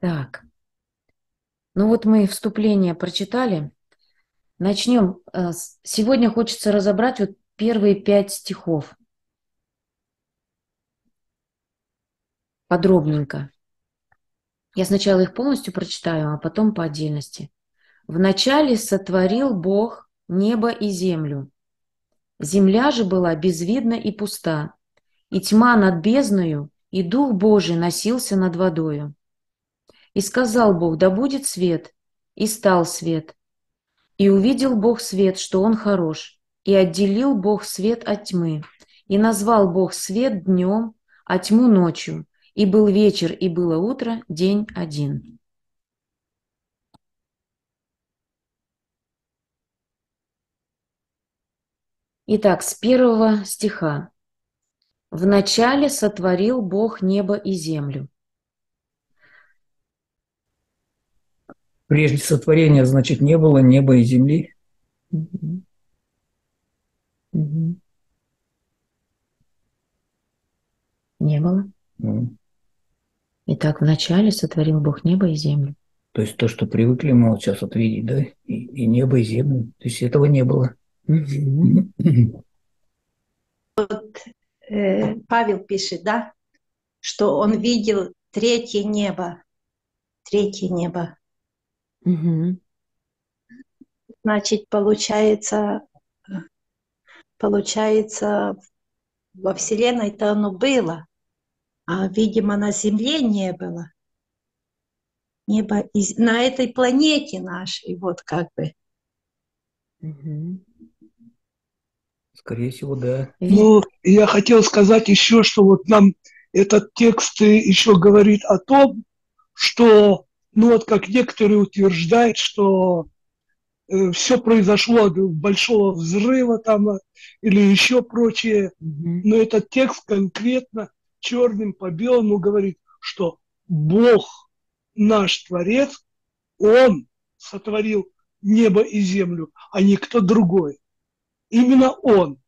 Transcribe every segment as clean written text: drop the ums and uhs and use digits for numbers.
Так, ну вот мы вступление прочитали. Начнем. Сегодня хочется разобрать вот первые 5 стихов подробненько. Я сначала их полностью прочитаю, а потом по отдельности. «Вначале сотворил Бог небо и землю. Земля же была безвидна и пуста, и тьма над бездною, и Дух Божий носился над водою. И сказал Бог, да будет свет, и стал свет. И увидел Бог свет, что он хорош, и отделил Бог свет от тьмы. И назвал Бог свет днем, а тьму ночью. И был вечер, и было утро, день один». Итак, с первого стиха. «Вначале сотворил Бог небо и землю». Прежде сотворения, значит, не было неба и земли. Мгм. Мгм. Не было. Ну, Итак, вначале сотворил Бог небо и землю. то есть то, что привыкли мы вот сейчас вот видеть, да, и небо, и землю. То есть этого не было. Мгм. Павел пишет, да, что он видел третье небо. Третье небо. Мгм. Значит, получается, во Вселенной-то оно было, а, видимо, на Земле не было. Небо на этой планете нашей, вот как бы. Мгм. Скорее всего, да. Ну, я хотел сказать еще, что вот нам этот текст еще говорит о том, что, ну вот как некоторые утверждают, что все произошло от большого взрыва там или еще прочее, Мгм. но этот текст конкретно черным по белому говорит, что Бог, наш Творец, Он сотворил небо и землю, а не кто другой. Именно Он.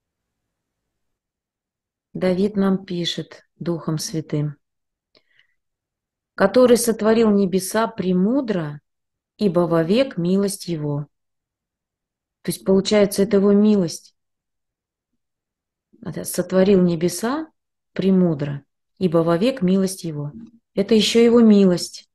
Давид нам пишет Духом Святым, который сотворил небеса премудро, ибо вовек милость его. То есть, получается, это его милость. Это сотворил небеса премудро, ибо вовек милость его. Это еще его милость.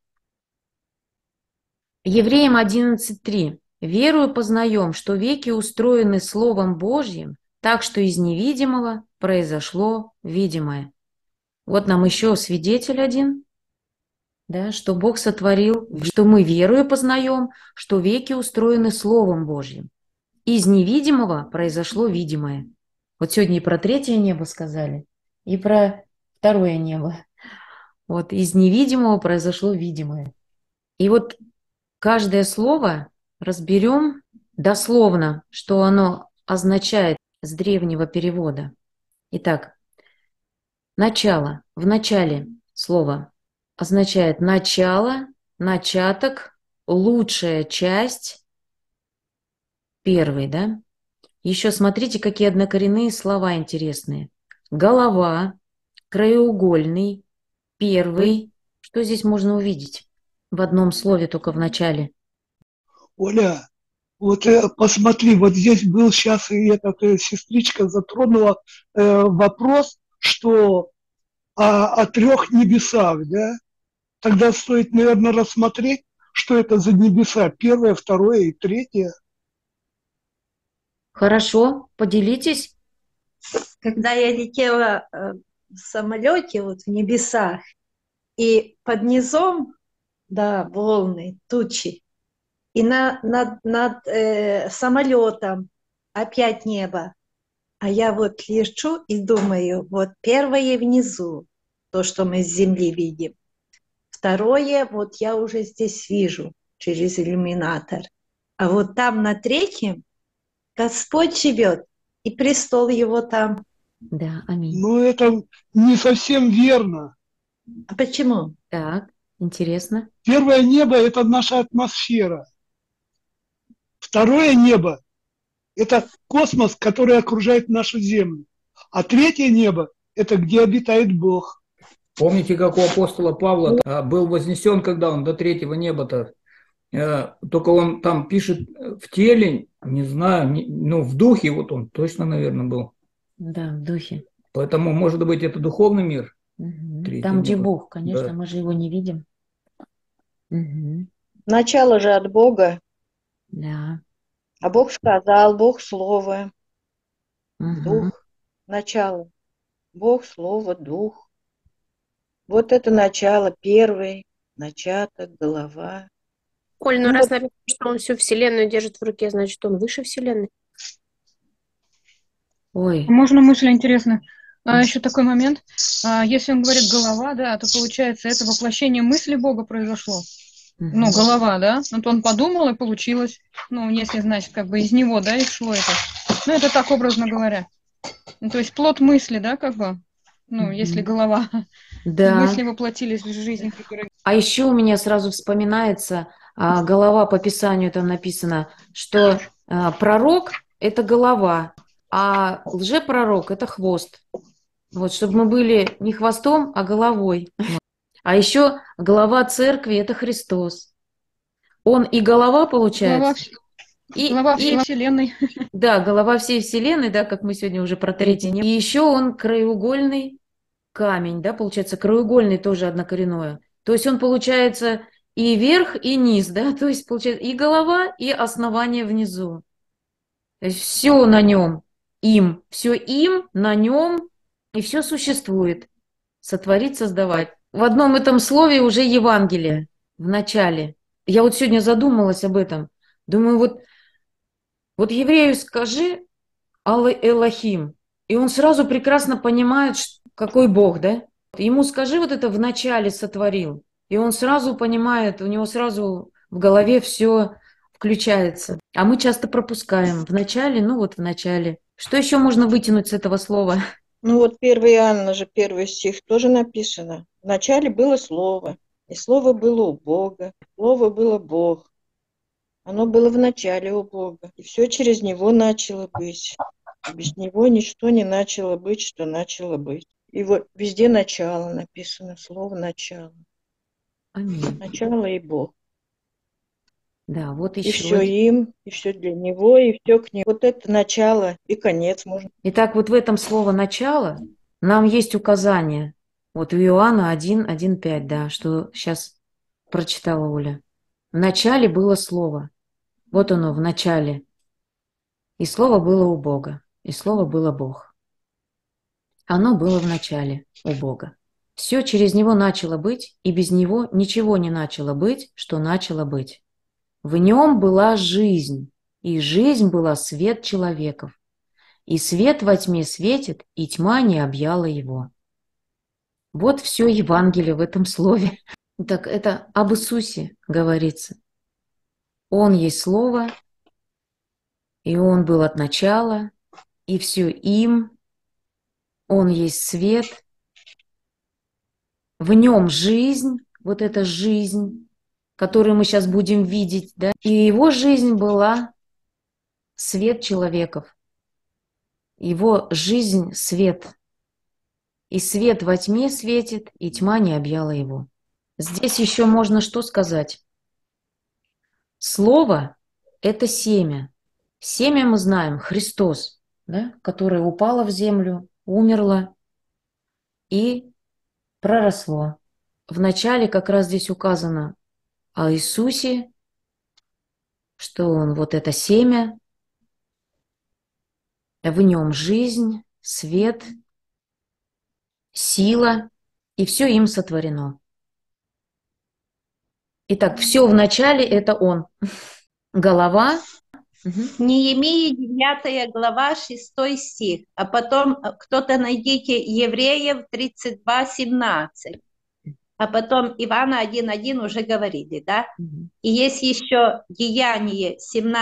Евреям 11:3. «Верую познаем, что веки устроены Словом Божьим, так что из невидимого произошло видимое». Вот нам еще свидетель один, да, что Бог сотворил, что мы верою познаем, что веки устроены Словом Божьим. Из невидимого произошло видимое. Вот сегодня и про третье небо сказали, и про второе небо. Вот из невидимого произошло видимое. И вот каждое слово разберем дословно, что оно означает с древнего перевода. Итак, начало. В начале слово означает начало, начаток, лучшая часть, первый, да? Еще смотрите, какие однокоренные слова интересные. Голова, краеугольный, первый. Что здесь можно увидеть? В одном слове, только в начале. Оля, вот посмотри, вот здесь был сейчас и эта сестричка затронула вопрос, что о трех небесах, да? Тогда стоит, наверное, рассмотреть, что это за небеса, первое, второе и третье. Хорошо, поделитесь. Когда я летела в самолете вот в небесах, и под низом, да, волны, тучи, и над самолетом опять небо. А я вот лечу и думаю, вот первое внизу, то, что мы с земли видим. Второе, вот я уже здесь вижу через иллюминатор. А вот там на третьем Господь живет, и престол его там. Да, аминь. Но это не совсем верно. А почему? Так, интересно. Первое небо – это наша атмосфера. Второе небо – это космос, который окружает нашу Землю. А третье небо – это где обитает Бог. Помните, как у апостола Павла был вознесен, когда он до третьего неба-то, только он там пишет в теле, не знаю, ну, в духе, вот он точно, наверное, был. Да, в духе. Поэтому, может быть, это духовный мир. Угу. Там, где небо. Бог, конечно, Да. мы же его не видим. Угу. Начало же от Бога. Да. А Бог сказал, Бог слово, Угу. дух, начало. Бог, слово, дух. Вот это начало, первый, начаток, голова. Коль, ну Ну раз вот, написано, что он всю Вселенную держит в руке, значит, он выше Вселенной. Ой. Можно мысль интересная? Еще такой момент. Если он говорит голова, да, то получается это воплощение мысли Бога произошло. Ну, Угу. голова, да? Вот он подумал и получилось. Ну, если, значит, как бы из него, да, и шло это. Ну, это так образно говоря. Ну, то есть плод мысли, да, как бы. Ну, если голова. Да. Мысли воплотились в жизнь. А еще у меня сразу вспоминается голова по Писанию, там написано, что пророк – это голова, а лжепророк – это хвост. Вот, чтобы мы были не хвостом, а головой. А еще голова церкви – это Христос. Он и голова, получается. Голова всей Вселенной. Да, голова всей Вселенной, да, как мы сегодня уже про третий. И еще он краеугольный камень, да, получается, краеугольный тоже однокоренное. То есть он получается и верх, и низ, да, то есть получается и голова, и основание внизу. То есть все на нем, им, все им, на нем, и все существует. Сотворить, создавать. В одном этом слове уже Евангелие в начале. Я вот сегодня задумалась об этом. Думаю, вот еврею скажи Элохим, и он сразу прекрасно понимает, какой Бог, да? Ему скажи вот это в начале сотворил, и он сразу понимает, у него сразу в голове все включается. А мы часто пропускаем в начале, ну вот в начале. Что еще можно вытянуть с этого слова? ну вот 1 Иоанна же, 1 стих тоже написано. Вначале было слово, и слово было у Бога, слово было Бог. Оно было в начале у Бога, и все через него начало быть. Без него ничто не начало быть, что начало быть. И вот везде начало написано, слово начало. Аминь. Начало и Бог. Да, вот И еще. все им, и все для него, и все к нему. Вот это начало и конец можно. Итак, вот в этом слово «начало» нам есть указание. Вот у Иоанна 1:1-5, да, что сейчас прочитала Оля. В начале было слово. Вот оно, в начале. И слово было у Бога, и слово было Бог. Оно было в начале у Бога. Все через него начало быть, и без него ничего не начало быть, что начало быть. В нем была жизнь, и жизнь была свет человеков. И свет во тьме светит, и тьма не объяла его. Вот все Евангелие в этом слове. Так это об Иисусе говорится. Он есть Слово, и Он был от начала, и все им. Он есть свет. В нем жизнь, вот эта жизнь, которую мы сейчас будем видеть, да, и его жизнь была свет человеков. Его жизнь – свет. И свет во тьме светит, и тьма не объяла его. Здесь еще можно что сказать? Слово – это семя. Семя мы знаем, Христос, да, которое упало в землю, умерло и проросло. Вначале как раз здесь указано о Иисусе, что Он вот это семя, в нем жизнь, свет, сила, и все им сотворено. Итак, все в начале – это Он. Голова. Неемия 9 глава 6 стих, а потом кто-то найдите Евреев 32:17, а потом Ивана 1:1 уже говорили, да? И есть еще Деяние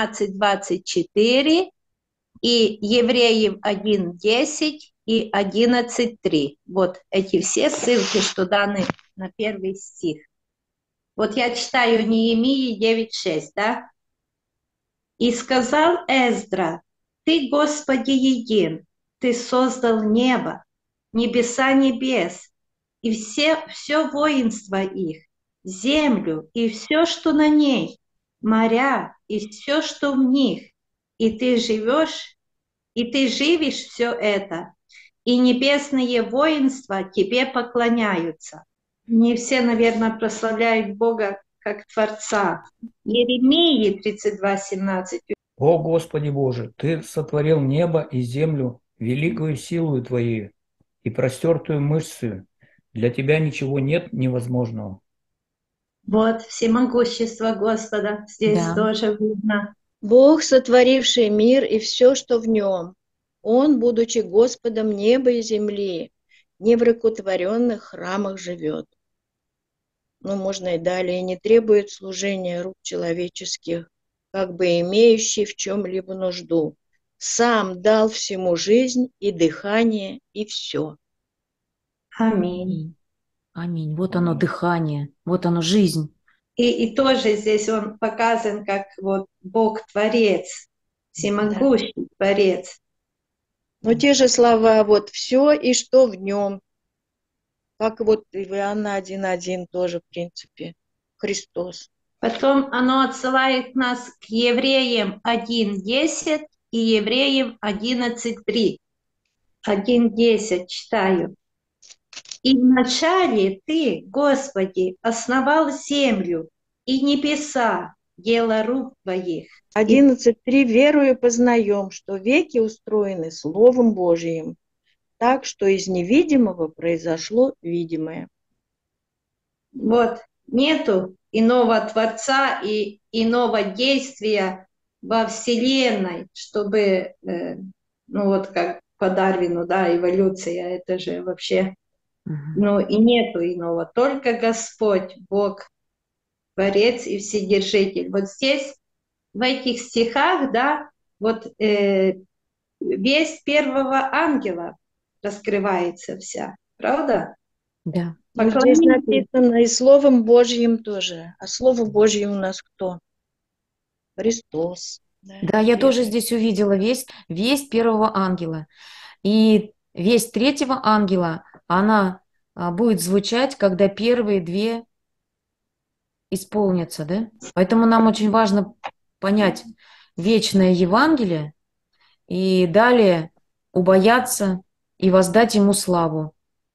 17:24 и Евреев 1:10 и 11:3. Вот эти все ссылки, что даны на первый стих. Вот я читаю Неемии 9:6, да? И сказал Эздра: «Ты, Господи, един, Ты создал небо, небеса небес, и все воинство их, землю и все, что на ней, моря и все, что в них, и ты живешь, и ты живешь все это, и небесные воинства тебе поклоняются. Не все, наверное, прославляют Бога как Творца. Иеремии 32:17. О Господи Боже, Ты сотворил небо и землю великою силою Твоей и простертую мышцею. Для Тебя ничего нет невозможного. Вот всемогущество Господа здесь Да. тоже видно. Бог, сотворивший мир и все, что в нем, Он, будучи Господом неба и земли, не в рукотворенных храмах живет. Ну, можно и далее, не требует служения рук человеческих, как бы имеющий в чем-либо нужду. Сам дал всему жизнь и дыхание, и все. Аминь. Аминь. Вот оно дыхание, вот оно жизнь. И тоже здесь он показан как вот Бог-творец, всемогущий Творец. Но те же слова, вот все и что в нем, как вот в Иоанна 1:1 тоже, в принципе, Христос. Потом оно отсылает нас к Евреям 1:10 и Евреям 11:3. 1:10 читаю. «И вначале Ты, Господи, основал землю и небеса, дело рук Твоих». 11:3 верую познаем, что веки устроены Словом Божиим, так что из невидимого произошло видимое. Вот нету иного Творца и иного действия во Вселенной, чтобы, ну вот как по Дарвину, да, эволюция, это же вообще, ну и нету иного, только Господь, Бог, Творец и Вседержитель. Вот здесь, в этих стихах, да, вот весть первого ангела раскрывается вся, правда? Да. Ну, здесь написано и Словом Божьим тоже. А Слово Божье у нас кто? Христос. Да, я тоже здесь увидела весть первого ангела. И весть третьего ангела, она будет звучать, когда первые две исполнятся, да? Поэтому нам очень важно понять вечное Евангелие и далее убояться и воздать ему славу.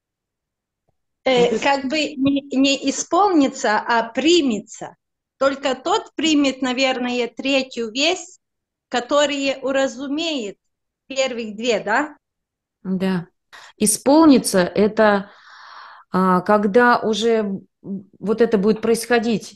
Как бы не исполнится, а примется. Только тот примет, наверное, третью весть, которая уразумеет первых две, да? Да. Исполнится это, когда уже вот это будет происходить,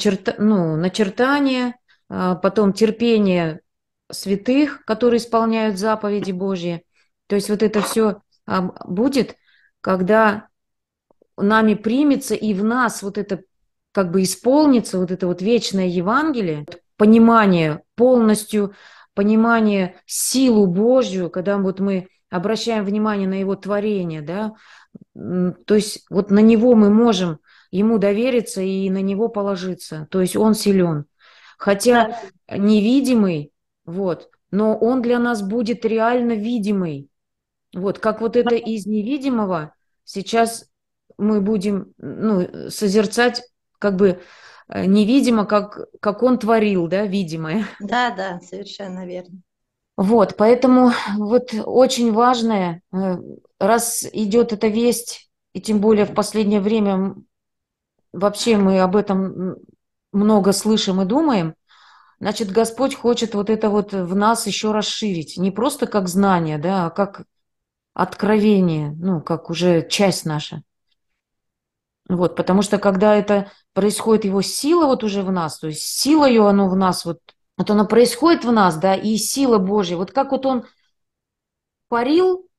начертание, потом терпение святых, которые исполняют заповеди Божьи. То есть вот это все будет, когда нами примется и в нас вот это как бы исполнится, вот это вот вечное Евангелие, понимание полностью, понимание силу Божью, когда вот мы обращаем внимание на Его творение, да, то есть вот на Него мы можем Ему довериться и на Него положиться, то есть Он силен. Хотя невидимый, вот, но Он для нас будет реально видимый. Вот, как вот это из невидимого сейчас мы будем созерцать как бы невидимо, как Он творил, да, видимое. Да, совершенно верно. Вот, поэтому вот очень важное, раз идет эта весть, и тем более в последнее время вообще мы об этом много слышим и думаем, значит, Господь хочет вот это вот в нас еще расширить. Не просто как знание, да, а как откровение, ну, как уже часть наша. Вот, потому что когда это происходит, его сила вот уже в нас, то есть сила ее, оно в нас, вот оно происходит в нас, да, и сила Божья. Вот как вот он парил,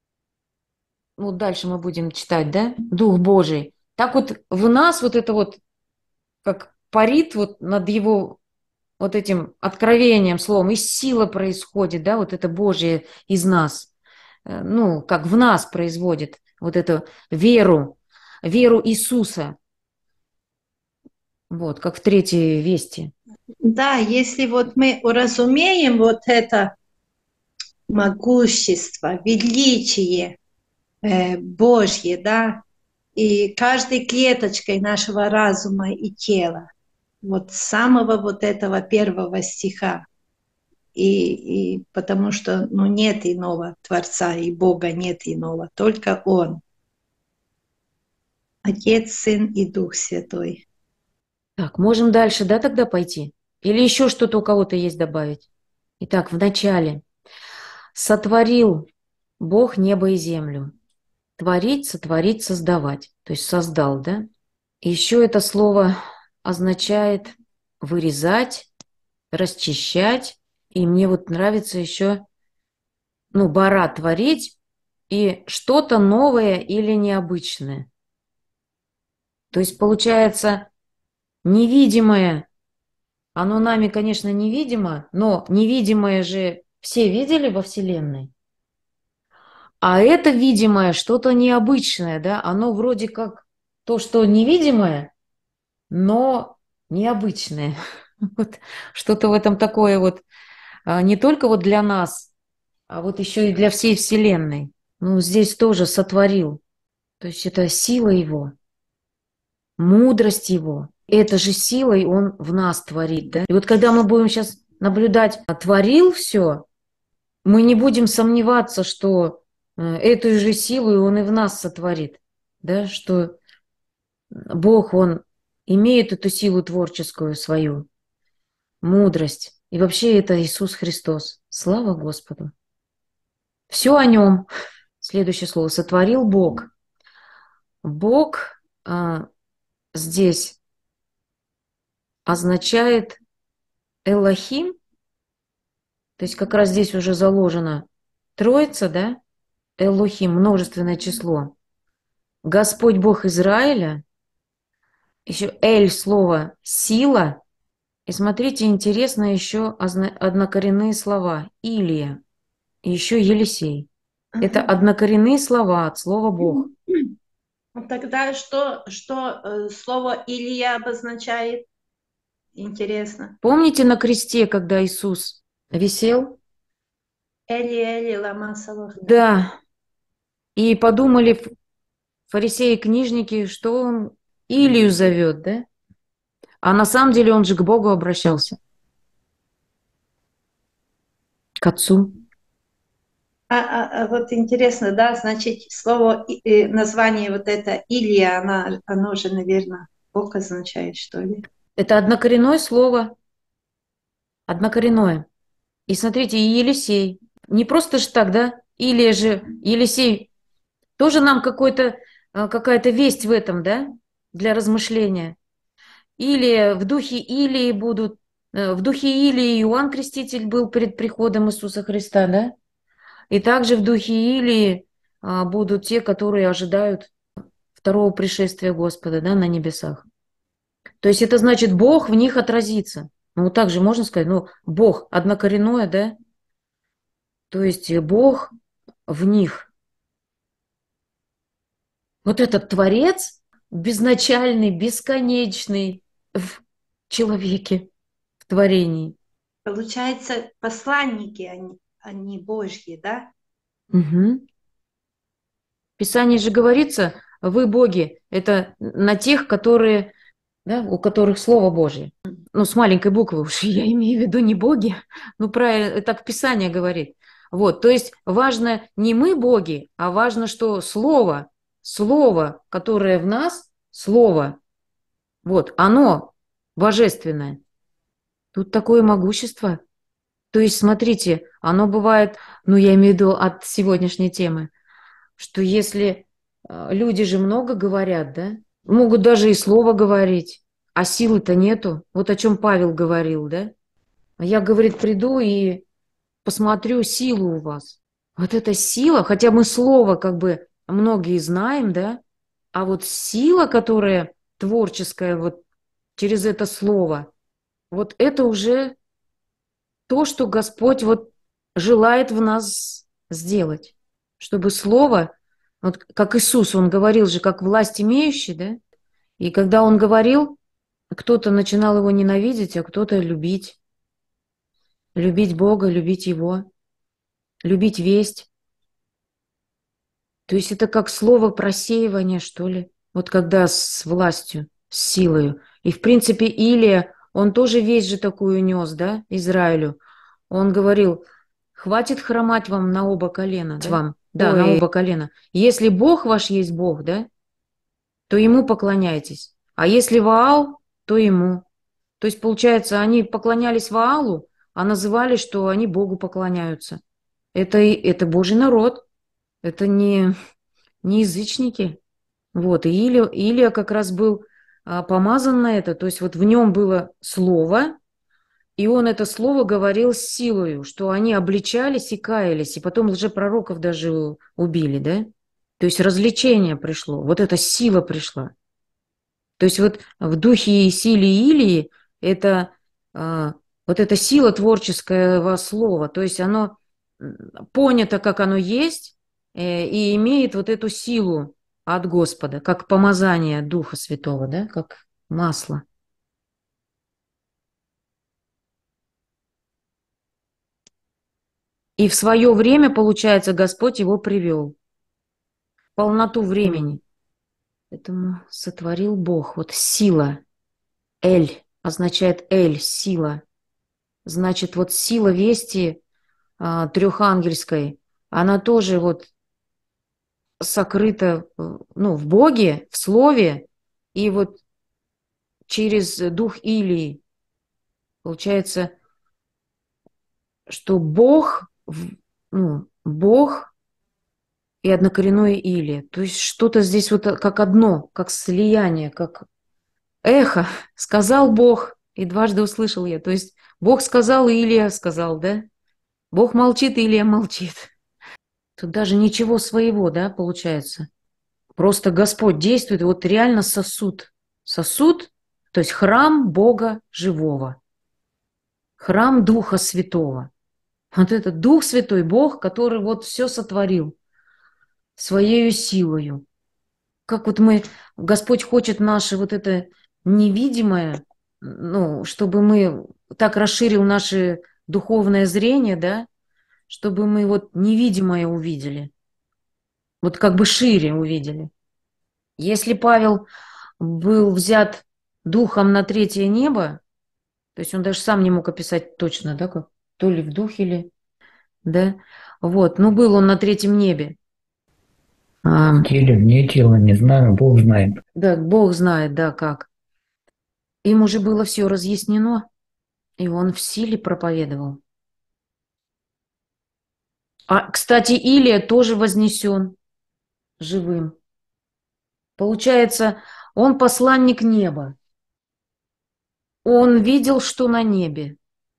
вот дальше мы будем читать, да, Дух Божий, так вот в нас вот это вот, как парит вот над его вот этим откровением, словом, и сила происходит, да, вот это Божье из нас, ну, как в нас производит вот эту веру Иисуса, вот, как в третьей вести. Да, если вот мы уразумеем вот это могущество, величие Божье, да, и каждой клеточкой нашего разума и тела. Вот с самого вот этого первого стиха. И потому что ну, нет иного Творца, и Бога нет иного, только Он. Отец, Сын и Дух Святой. Так, можем дальше, да, тогда пойти? Или еще что-то у кого-то есть добавить? Итак, в начале. Сотворил Бог небо и землю. Творить, сотворить, создавать. То есть создал, да? И еще это слово означает вырезать, расчищать. И мне вот нравится еще, ну, бара творить и что-то новое или необычное. То есть получается невидимое, оно нами, конечно, невидимо, но невидимое же все видели во Вселенной. А это видимое, что-то необычное, да, оно вроде как то, что невидимое, но необычное. Вот что-то в этом такое вот, не только вот для нас, а вот еще и для всей Вселенной. Ну, здесь тоже сотворил. То есть это сила Его, мудрость Его. Это же силой Он в нас творит, да? И вот когда мы будем сейчас наблюдать, творил все, мы не будем сомневаться, что эту же силу Он и в нас сотворит, да? Что Бог, Он имеет эту силу творческую свою, мудрость. И вообще это Иисус Христос. Слава Господу. Все о Нем. Следующее слово. Сотворил Бог. Бог здесь означает Элохим. То есть как раз здесь уже заложено Троица, да? Элохим, множественное число. Господь Бог Израиля. Еще Эль слово сила. И смотрите, интересно еще однокоренные слова. Илия. И еще Елисей. Это однокоренные слова от слова Бог. Тогда что слово Илья обозначает? Интересно. Помните на кресте, когда Иисус висел? Эли, Эли, лама савахтани. Да. И подумали фарисеи и книжники, что он Илию зовет, да? А на самом деле он же к Богу обращался. К Отцу. Вот интересно, да, значит, слово, название вот это Илья, оно же, наверное, Бог означает, что ли? Это однокоренное слово. Однокоренное. И смотрите, и Елисей. Не просто ж так, да? Илия же, Елисей, тоже нам какая-то весть в этом, да? Для размышления. Или в духе Илии будут, в духе Илии Иоанн Креститель был перед приходом Иисуса Христа, да? И также в духе Илии будут те, которые ожидают второго пришествия Господа, да, на небесах. То есть это значит, Бог в них отразится. Ну, вот так же можно сказать, ну, Бог однокоренное, да? То есть Бог в них. Вот этот Творец безначальный, бесконечный в человеке, в творении. Получается, посланники, они Божьи, да? Угу. В Писании же говорится, вы боги, это на тех, которые, да, у которых Слово Божье. Ну, с маленькой буквы уж, я имею в виду не боги, ну, правильно, так Писание говорит. Вот, то есть важно не мы боги, а важно, что Слово, которое в нас, Слово, вот, оно божественное. Тут такое могущество. То есть, смотрите, оно бывает, ну, я имею в виду от сегодняшней темы, что если люди же много говорят, да, могут даже и слово говорить, а силы-то нету. Вот о чем Павел говорил, да. А я, говорит, приду и посмотрю силу у вас. Вот эта сила, хотя мы слово как бы многие знаем, да, а вот сила, которая творческая вот через это слово, вот это уже то, что Господь вот желает в нас сделать, чтобы слово, вот как Иисус, Он говорил же, как власть имеющий, да, и когда Он говорил, кто-то начинал Его ненавидеть, а кто-то любить. Любить Бога, любить Его, любить весть. То есть это как слово просеивания, что ли. Вот когда с властью, с силою. И, в принципе, Илия, он тоже весть же такую нес, да, Израилю. Он говорил, хватит хромать вам на оба колена, да? Вам, да, на оба колена. Если Бог ваш есть Бог, да, то ему поклоняйтесь. А если Ваал, то ему. То есть, получается, они поклонялись Ваалу, а называли, что они Богу поклоняются. Это Божий народ, это не язычники. Вот, и Илия как раз был помазан на это, то есть вот в нем было слово, и он это слово говорил с силою, что они обличались и каялись, и потом лжепророков даже убили, да? То есть развлечение пришло, вот эта сила пришла. То есть вот в духе и силе Илии это вот эта сила творческого слова, то есть оно понято, как оно есть, и имеет вот эту силу от Господа, как помазание Духа Святого, да, как масло. И в свое время, получается, Господь его привел. В полноту времени. Поэтому сотворил Бог. Вот сила. Эль означает Эль, сила. Значит, вот сила вести трехангельской, она тоже вот сокрыта, ну, в Боге, в Слове, и вот через дух Илии. Получается, что Бог, ну, Бог и однокоренное Илия. То есть что-то здесь вот как одно, как слияние, как эхо. Сказал Бог, и дважды услышал я. То есть Бог сказал, и Илия сказал, да? Бог молчит, и Илия молчит. Тут даже ничего своего, да, получается. Просто Господь действует, вот реально сосуд. Сосуд, то есть храм Бога живого. Храм Духа Святого. Вот этот Дух Святой, Бог, который вот все сотворил своею силою. Как вот Господь хочет наше вот это невидимое, ну, чтобы мы так расширил наше духовное зрение, да, чтобы мы вот невидимое увидели. Вот как бы шире увидели. Если Павел был взят духом на третье небо, то есть он даже сам не мог описать точно, да, как, то ли в духе, или, да, вот, ну, был он на третьем небе. В теле, вне тела, не знаю, Бог знает. Да, Бог знает, да, как. Им уже было все разъяснено, и он в силе проповедовал. А, кстати, Илия тоже вознесен живым. Получается, он посланник неба. Он видел, что на небе,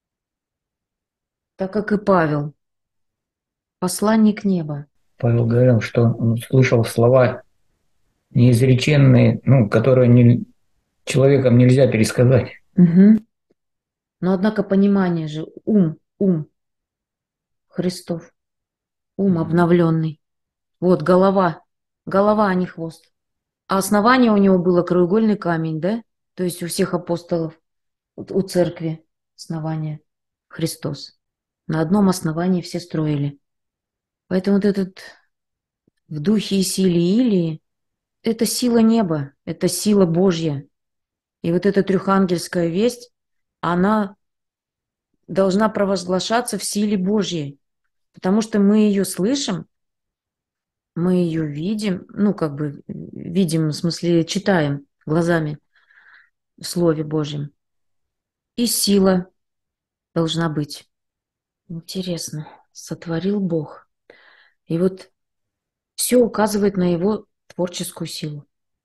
так как и Павел, посланник неба. Павел говорил, что он слышал слова неизреченные, ну, которые человеком нельзя пересказать. Угу. Но, однако, понимание же, ум Христов, ум обновленный. Вот голова, а не хвост. А основание у него было краеугольный камень, да? То есть у всех апостолов, у церкви основание Христос. На одном основании все строили. Поэтому вот этот в духе и силе Илии, это сила неба, это сила Божья. И вот эта трехангельская весть, она должна провозглашаться в силе Божьей. Потому что мы ее слышим, мы ее видим, ну, как бы видим, в смысле, читаем глазами в Слове Божьем. И сила должна быть. Интересно, сотворил Бог. И вот все указывает на его творческую силу.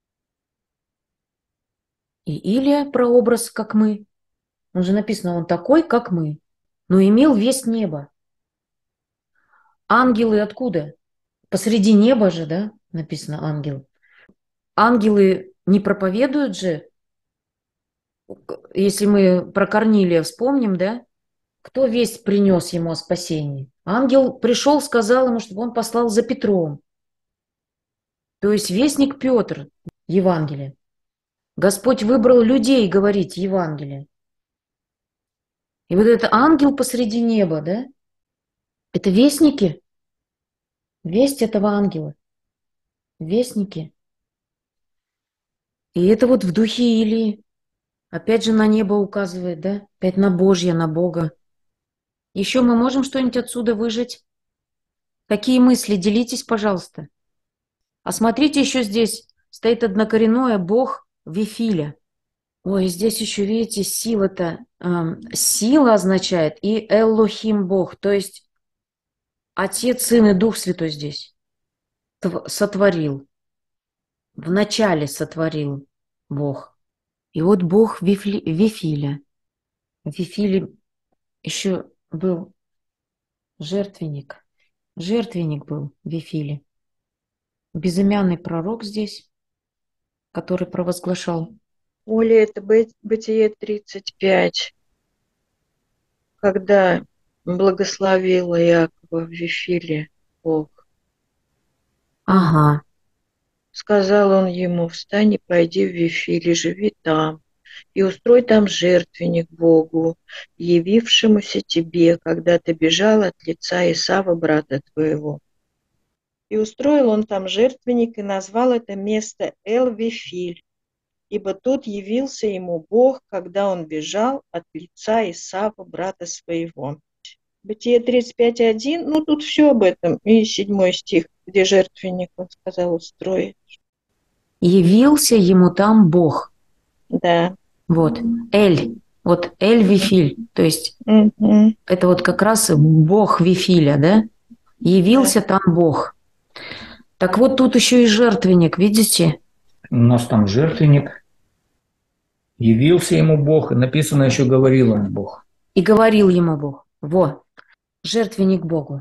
И Илия прообраз, как мы. Он же написано, он такой, как мы, но имел весь небо. Ангелы откуда? Посреди неба же, да, написано ангел. Ангелы не проповедуют же, если мы про Корнилия вспомним, да, кто весть принес ему о спасении? Ангел пришел, сказал ему, чтобы он послал за Петром. То есть вестник Петр, Евангелие. Господь выбрал людей говорить Евангелие. И вот этот ангел посреди неба, да, это вестники, весть этого ангела, вестники. И это вот в духе Илии. Опять же на небо указывает, да? Опять на Божье, на Бога. Еще мы можем что-нибудь отсюда выжать? Какие мысли? Делитесь, пожалуйста. А смотрите, еще здесь стоит однокоренное Бог Вифиля. Ой, здесь еще, видите, сила-то. Сила означает и Эллохим Бог, то есть Отец, Сын и Дух Святой здесь. Сотворил. Вначале сотворил Бог. И вот Бог Вифиля. В Вифиле еще был жертвенник. Жертвенник был в Вифиле. Безымянный пророк здесь, который провозглашал. Оля, это Бытие 35, когда благословила Иакова в Вифиле Бог. Ага. Сказал он ему: встань и пойди в Вифиль, и живи там, и устрой там жертвенник Богу, явившемуся тебе, когда ты бежал от лица Исава, брата твоего. И устроил он там жертвенник, и назвал это место Эл-Вифиль, ибо тут явился ему Бог, когда он бежал от лица Исава, брата своего. Бытие 35:1, ну тут все об этом, и 7 стих, где жертвенник, он сказал, устроить. Явился ему там Бог. Да. Вот. Эль. Вот Эль Вифиль. То есть это вот как раз Бог Вифиля, да? Явился там Бог. Так вот тут еще и жертвенник, видите? У нас там жертвенник. Явился ему Бог, и написано еще говорил ему Бог. И говорил ему Бог. Во. Жертвенник Богу.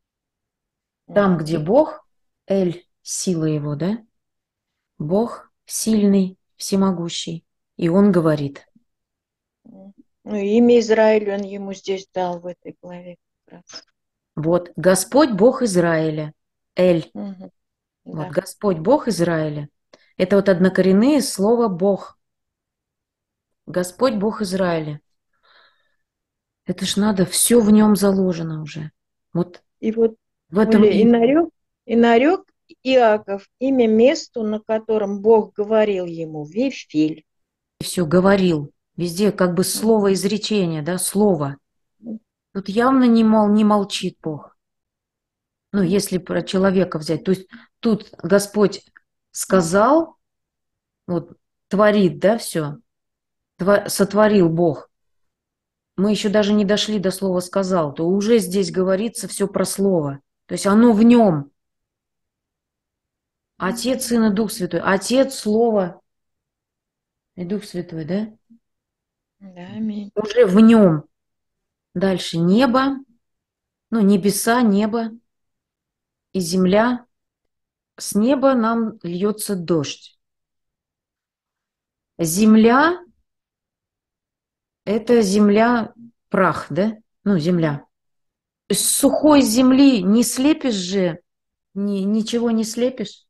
Там, где Бог, Эль, сила его, да? Бог сильный, всемогущий. И он говорит. Ну, имя Израиль он ему здесь дал в этой главе как раз. Вот, Господь Бог Израиля. Эль. Угу. Вот, Да. Господь Бог Израиля. Это вот однокоренные слова Бог. Господь Бог Израиля. Это ж надо, все в нем заложено уже. Вот И вот в этом Оля, и нарек Иаков имя месту, на котором Бог говорил ему, Вифиль. все говорил. Везде как бы слово изречение, да, слово. Тут явно не молчит Бог. Ну, если про человека взять. То есть тут Господь сказал, вот, творит, да, все. Сотворил Бог. Мы еще даже не дошли до слова «сказал», то уже здесь говорится все про слово. То есть оно в нем. Отец, Сын и Дух Святой. Отец, Слово и Дух Святой, да? Да, аминь. Уже в нем. Дальше небо, ну, небеса, небо и земля. С неба нам льется дождь. Земля – это земля, прах, да? Ну, земля. То есть с сухой земли не слепишь же, ничего не слепишь.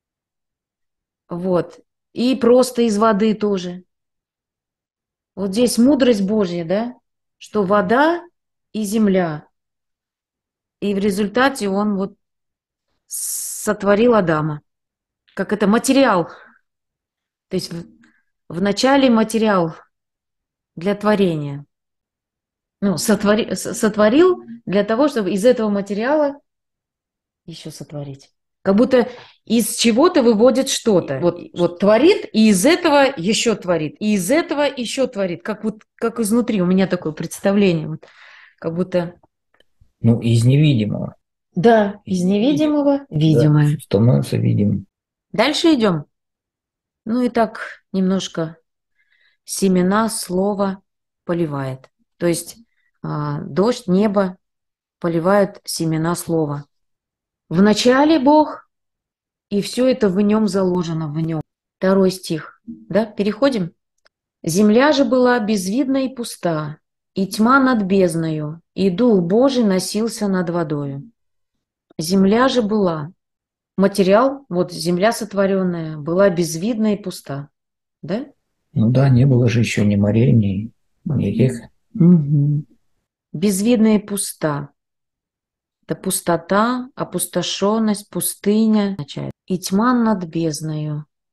Вот. И просто из воды тоже. Вот здесь мудрость Божья, да? Что вода и земля. И в результате он вот сотворил Адама. Как это материал. То есть в начале материал для творения. Ну, сотворил для того, чтобы из этого материала еще сотворить. Как будто из чего-то выводит что-то. Вот творит, и из этого еще творит, и из этого еще творит. Как изнутри. У меня такое представление. Вот, как будто... Ну, из невидимого. Да, из невидимого видимое. Да, становится видимым. Дальше идем. Ну и так немножко семена слова поливает. То есть дождь, небо поливают семена слова. Вначале Бог, и все это в нем заложено, в нем. 2 стих. Да, переходим. Земля же была безвидна и пуста, и тьма над бездною, и Дух Божий носился над водою. Земля же была. Материал, вот земля сотворенная, была безвидна и пуста. Да? Ну да, не было же еще ни морей, ни рек. Угу. Безвидна и пуста. Это пустота, опустошенность, пустыня. И тьма над бездною.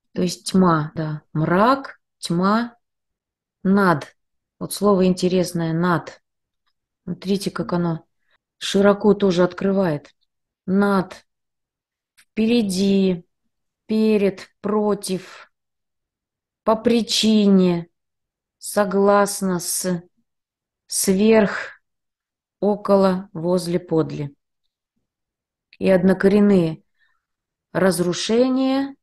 То есть тьма, да. Мрак, тьма, над. Вот слово интересное, над. Смотрите, как оно широко тоже открывает. Над, впереди, перед, против, по причине, согласно с, сверх, около, возле, подле. И однокоренные разрушение,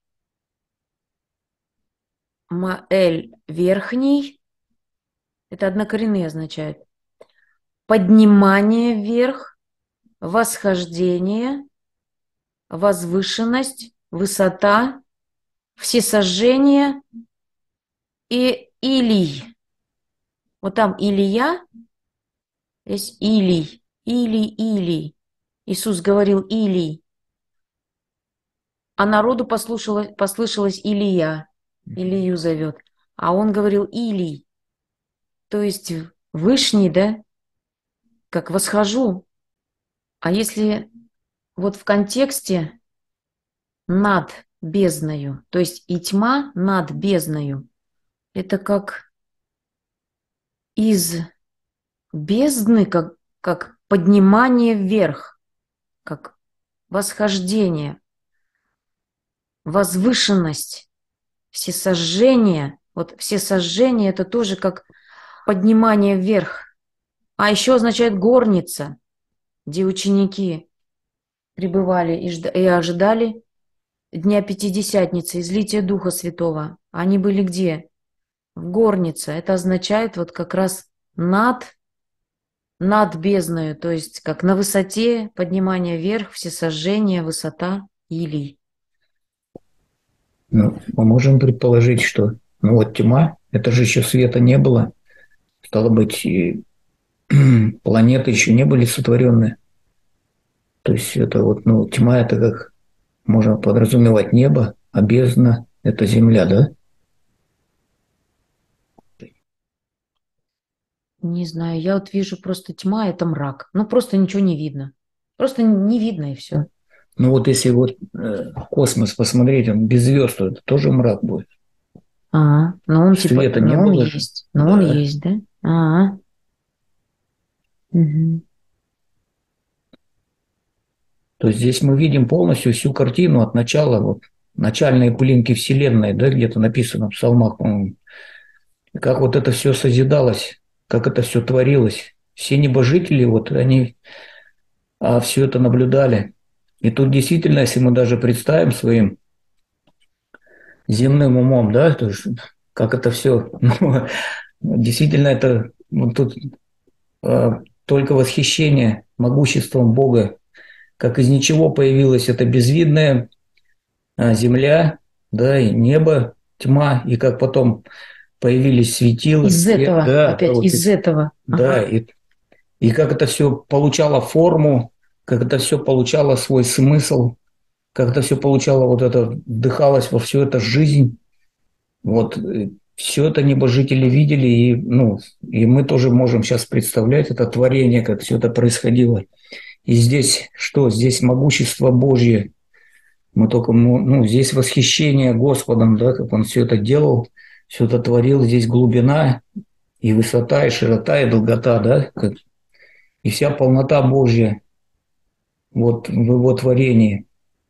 маэль верхний, это однокоренные означают. Поднимание вверх, восхождение, возвышенность, высота, всесожжение и Илий. Вот там Илия, есть Илий, Илий, Илий. Иисус говорил Илий, а народу послышалось Илия, Илию зовет. А он говорил Илий, то есть вышний, да, как восхожу. А если вот в контексте над бездною, то есть и тьма над бездною, это как из бездны, как поднимание вверх, как восхождение, возвышенность, всесожжение. Вот всесожжение – это тоже как поднимание вверх. А еще означает горница, где ученики пребывали и ожидали Дня Пятидесятницы, излития Духа Святого. Они были где? В горнице. Это означает вот как раз над бездною, то есть как на высоте, поднимание вверх, всесожжение, высота, Илий. Ну, мы можем предположить, что ну вот тьма, это же еще света не было. Стало быть, и планеты еще не были сотворены. То есть это вот, ну, тьма это как можно подразумевать небо, а бездна это земля, да? Не знаю, я вот вижу просто тьма – это мрак. Ну, просто ничего не видно. Просто не видно, и все. Ну вот если вот космос посмотреть, он без звезд, то это тоже мрак будет. Ага, ну он типа, Света не ну он было. есть. Ну он есть, да? Ага. Угу. То есть здесь мы видим полностью всю картину от начала, вот начальные пылинки Вселенной, да, где-то написано в псалмах, по-моему. Как вот это все созидалось, как это все творилось. Все небожители, вот они все это наблюдали. И тут действительно, если мы даже представим своим земным умом, да, то есть как это все, ну, действительно это вот тут только восхищение могуществом Бога, как из ничего появилась эта безвидная земля, да, и небо, тьма, и как потом появились светила, Из свет, этого, да, опять вот, из этого. да, Ага. и как это все получало форму, как это все получало свой смысл, как это все получало вот это, вдыхалось во всю это жизнь. Вот все это небожители видели, и, ну, и мы тоже можем сейчас представлять это творение, как все это происходило. И здесь что? Здесь могущество Божье. Мы только, ну, здесь восхищение Господом, да, как Он все это делал, все это творил. Здесь глубина и высота, и широта, и долгота, да, как, и вся полнота Божья вот в Его творении.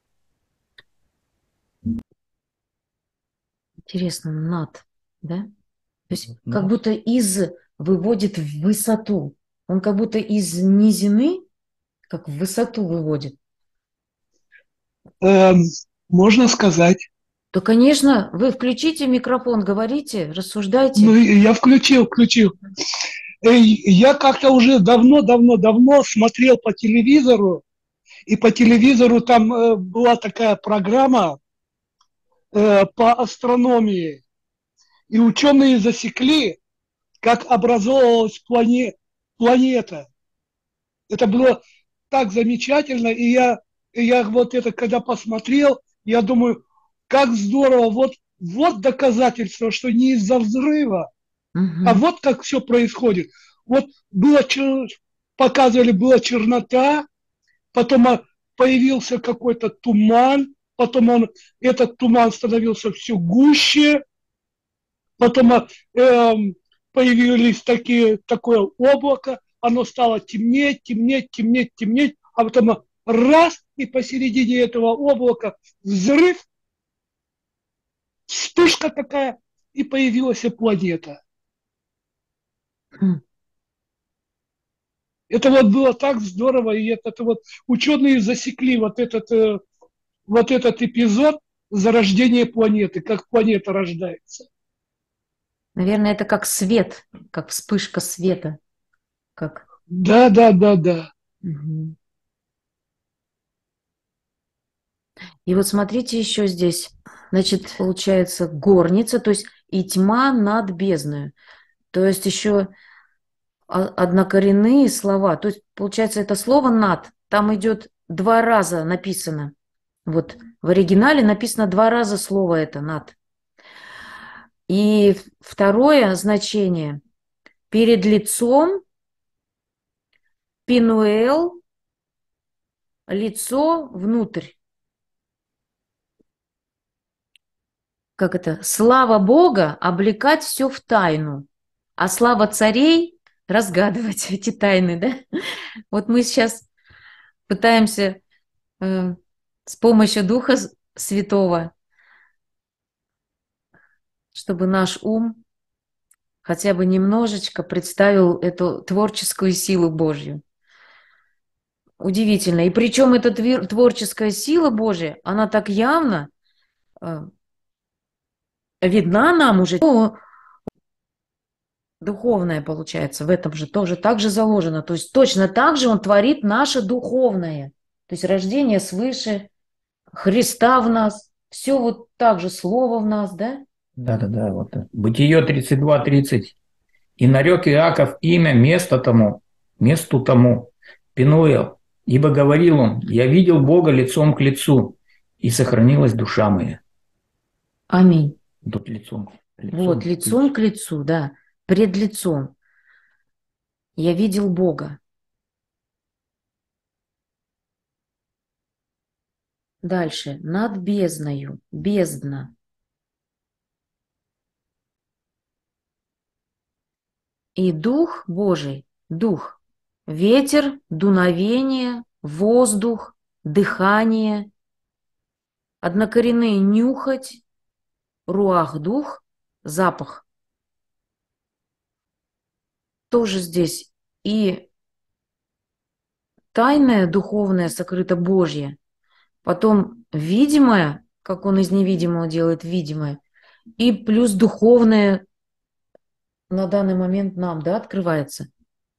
Интересно, над, да? То есть как будто из выводит в высоту. Он как будто из низины, как в высоту выводит. Можно сказать. То, конечно, вы включите микрофон, говорите, рассуждайте. Ну, я включил. Я как-то уже давно смотрел по телевизору, и по телевизору там была такая программа по астрономии. И ученые засекли, как образовалась планета. Это было так замечательно, и я вот это когда посмотрел, я думаю, как здорово, вот доказательство, что не из-за взрыва, а Угу. вот как все происходит. Вот показывали, была чернота, потом появился какой-то туман, потом этот туман становился все гуще, потом появились такое облако, оно стало темнеть, темнеть, темнеть, темнеть, а потом раз, и посередине этого облака взрыв, вспышка такая, и появилась планета. Хм. Это вот было так здорово, и это вот ученые засекли вот этот эпизод зарождения планеты, как планета рождается. Наверное, это как свет, как вспышка света. Как... Да, да, да, да. Мгм. И вот смотрите еще здесь. Значит, получается горница, то есть и тьма над бездною. То есть еще однокоренные слова. То есть, получается, это слово «над». Там идет 2 раза написано. Вот в оригинале написано 2 раза слово это «над». И второе значение – перед лицом, пинуэл, лицо внутрь. Как это? Слава Бога облекать все в тайну, а слава царей разгадывать эти тайны, да? Вот мы сейчас пытаемся с помощью Духа Святого, чтобы наш ум хотя бы немножечко представил эту творческую силу Божью. Удивительно. И причем эта творческая сила Божья, она так явно видна нам уже. Ну, духовное, получается, в этом же тоже так же заложено. То есть точно так же Он творит наше духовное. То есть рождение свыше, Христа в нас, все вот так же, Слово в нас, да? Да-да-да, вот. Бытие 32:30. «И нарек Иаков имя месту тому, Пенуэл, ибо говорил он, я видел Бога лицом к лицу, и сохранилась душа моя». Аминь. Тут лицом. Вот, лицом к лицу, да, пред лицом. Я видел Бога. Дальше. Над бездною. Бездна. И Дух Божий, Дух, ветер, дуновение, воздух, дыхание, однокоренные нюхать, руах, дух, запах. Тоже здесь и тайное, духовное, сокрыто Божье, потом видимое, как Он из невидимого делает видимое, и плюс духовное на данный момент нам, да, открывается.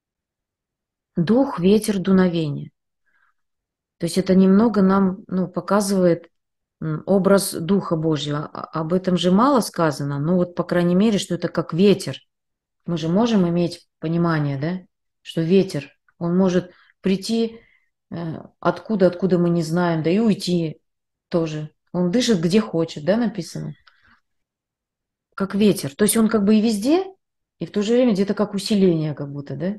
Дух, ветер, дуновение. То есть это немного нам, ну, показывает образ Духа Божьего. Об этом же мало сказано, но вот, по крайней мере, что это как ветер. Мы же можем иметь понимание, да, что ветер, он может прийти откуда мы не знаем, да и уйти тоже. Он дышит где хочет, да, написано? Как ветер. То есть он как бы и везде, и в то же время где-то как усиление как будто, да?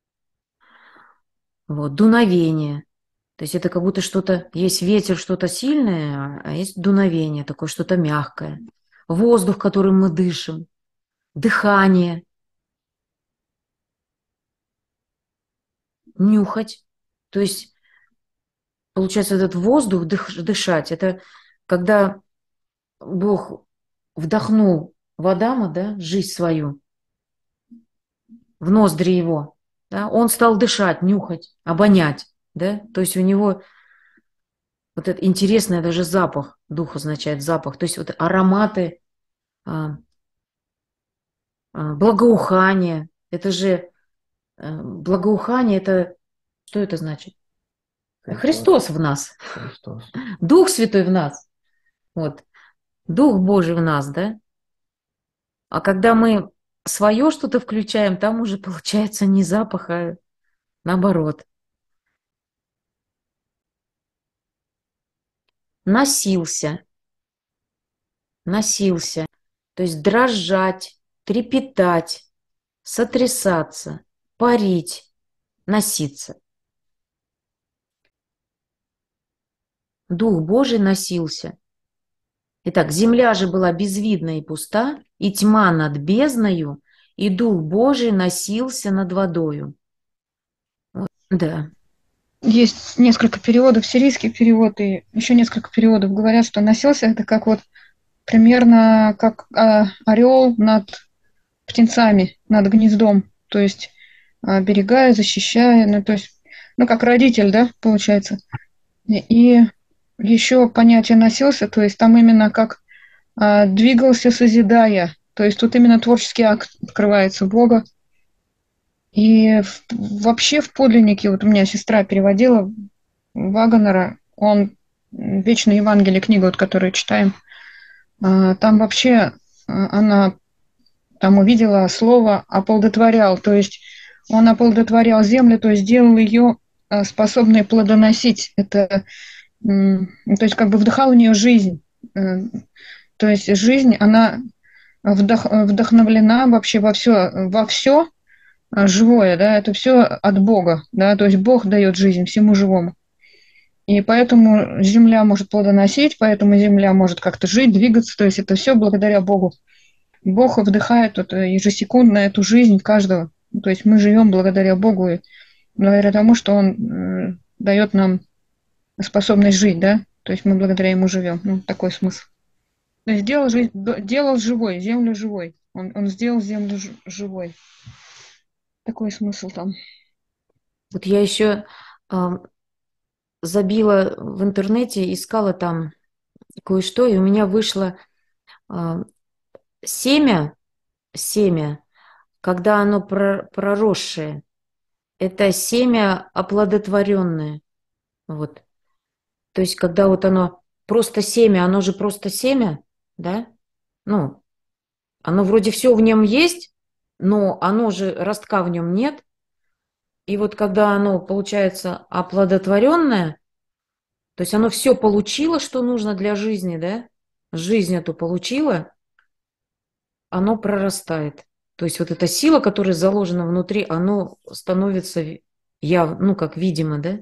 Вот, дуновение. То есть это как будто что-то, есть ветер, что-то сильное, а есть дуновение, такое что-то мягкое. Воздух, которым мы дышим, дыхание, нюхать. То есть, получается, этот воздух дышать, это когда Бог вдохнул в Адама, да, жизнь свою, в ноздри его, да, он стал дышать, нюхать, обонять, да, то есть у него вот этот интересный даже запах, дух означает запах, то есть вот ароматы, благоухание, это же благоухание, это что это значит? Христос в нас, Христос. Дух Святой в нас, вот, Дух Божий в нас, да? А когда мы свое что-то включаем, там уже получается не запах, а наоборот. Носился, носился, то есть дрожать, трепетать, сотрясаться, парить, носиться. Дух Божий носился. Итак, земля же была безвидна и пуста, и тьма над бездною, и Дух Божий носился над водою. Вот, да. Есть несколько переводов, сирийский перевод и еще несколько переводов говорят, что носился это как вот примерно как орел над птенцами, над гнездом, то есть оберегая, защищая, ну, то есть, ну, как родитель, да, получается. И еще понятие носился, то есть там именно как двигался, созидая, то есть тут именно творческий акт открывается Бога. И вообще в подлиннике, вот у меня сестра переводила Вагонера, он «Вечное Евангелие», книга, вот, которую читаем, там вообще она там увидела слово «оплодотворял», то есть он оплодотворял землю, то есть делал ее способной плодоносить. Это, то есть как бы вдыхал в нее жизнь. То есть жизнь, она вдохновлена вообще во все живое, да, это все от Бога, да, то есть Бог дает жизнь всему живому. И поэтому земля может плодоносить, поэтому земля может как-то жить, двигаться, то есть это все благодаря Богу. Бог вдыхает вот ежесекундно эту жизнь каждого. То есть мы живем благодаря Богу и благодаря тому, что Он дает нам способность жить, да? То есть мы благодаря Ему живем. Ну, такой смысл. То есть делал живой, землю живой. Он сделал землю живой. Такой смысл там. Вот я еще забила в интернете, искала там кое-что, и у меня вышло семя, когда оно проросшее, это семя оплодотворенное. Вот. То есть, когда вот оно просто семя, оно же просто семя, да? Ну, оно вроде все в нем есть, но оно же, ростка в нем нет. И вот когда оно получается оплодотворенное, то есть оно все получило, что нужно для жизни, да? Жизнь эту получила, оно прорастает. То есть вот эта сила, которая заложена внутри, оно становится ну, как видимо, да?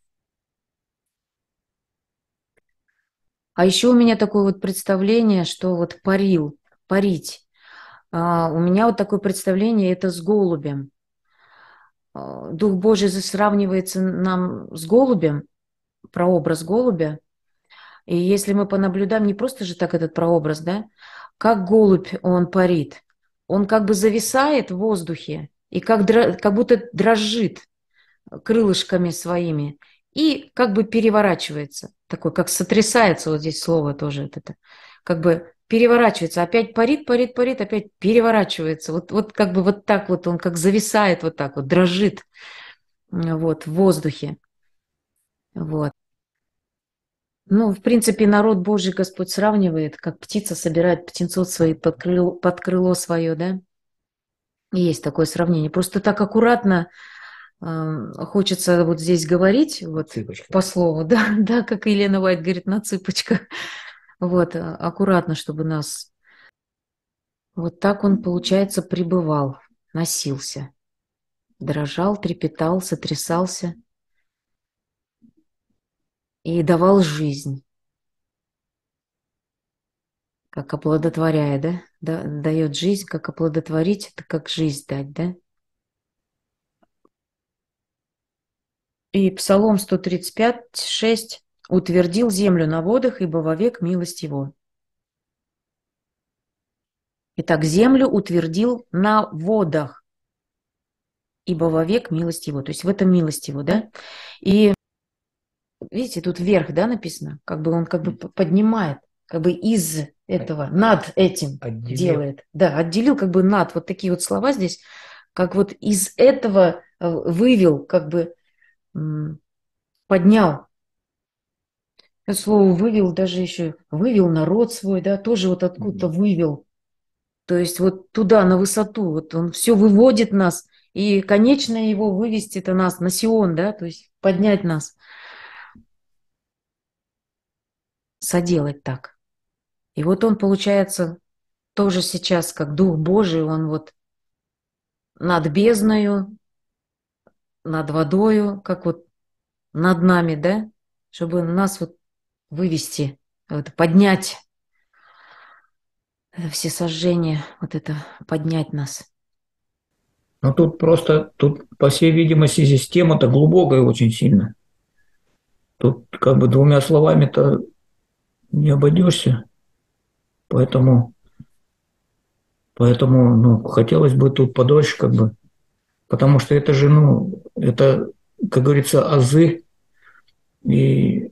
А еще у меня такое вот представление, что вот парить. У меня вот такое представление, это с голубем. Дух Божий сравнивается нам с голубем, прообраз голубя. И если мы понаблюдаем, не просто же так этот прообраз, да, как голубь он парит, он как бы зависает в воздухе и как будто дрожит крылышками своими и как бы переворачивается, такой, как сотрясается, вот здесь слово тоже это, как бы переворачивается, опять парит, парит, парит, опять переворачивается, вот как бы вот так вот он как зависает вот так вот, дрожит вот в воздухе, вот. Ну, в принципе, народ Божий Господь сравнивает, как птица собирает птенцов своих под крыло свое, да? Есть такое сравнение. Просто так аккуратно хочется вот здесь говорить, вот Цыпочка. по слову, да, да, как Елена Уайт говорит, на цыпочках. Вот, аккуратно, чтобы нас... Вот так он, получается, пребывал, носился, дрожал, трепетал, сотрясался и давал жизнь, как оплодотворяя, да? Дает жизнь, как оплодотворить, это как жизнь дать, да? И Псалом 135, 6 утвердил землю на водах, ибо вовек милость его. Итак, землю утвердил на водах, ибо вовек милость его. То есть в этом милость его, да? И видите, тут вверх, да, написано, как бы он как бы поднимает, как бы из этого, над этим Отделил. делает. Да, отделил как бы над, вот такие вот слова здесь, как вот из этого вывел, как бы поднял. Это слово вывел, даже еще вывел народ свой, да, тоже вот откуда-то вывел. То есть вот туда, на высоту, вот он все выводит нас, и конечное его вывести это нас на Сион, да, то есть поднять нас, соделать так. И вот он, получается, тоже сейчас, как Дух Божий, он вот над бездною, над водою, как вот над нами, да, чтобы нас вот вывести, вот, поднять это все сожжения, вот это поднять нас. Но тут просто, тут, по всей видимости, система-то глубокая очень сильно. Тут как бы двумя словами-то не обойдешься. Поэтому, ну, хотелось бы тут подольше как бы, потому что это же, ну, это, как говорится, азы, и,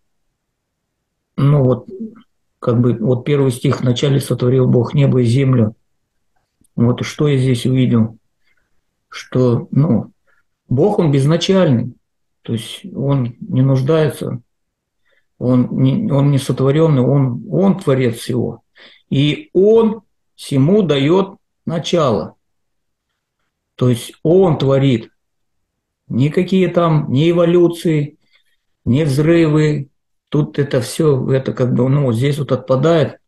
ну, вот, как бы, вот первый стих: «Вначале сотворил Бог небо и землю». Вот что я здесь увидел, что, ну, Бог, Он безначальный, то есть Он не нуждается, он не сотворенный, он творец всего. И Он всему дает начало, то есть Он творит. Никакие там ни эволюции, ни взрывы, тут это все, это как бы, ну, здесь вот отпадает.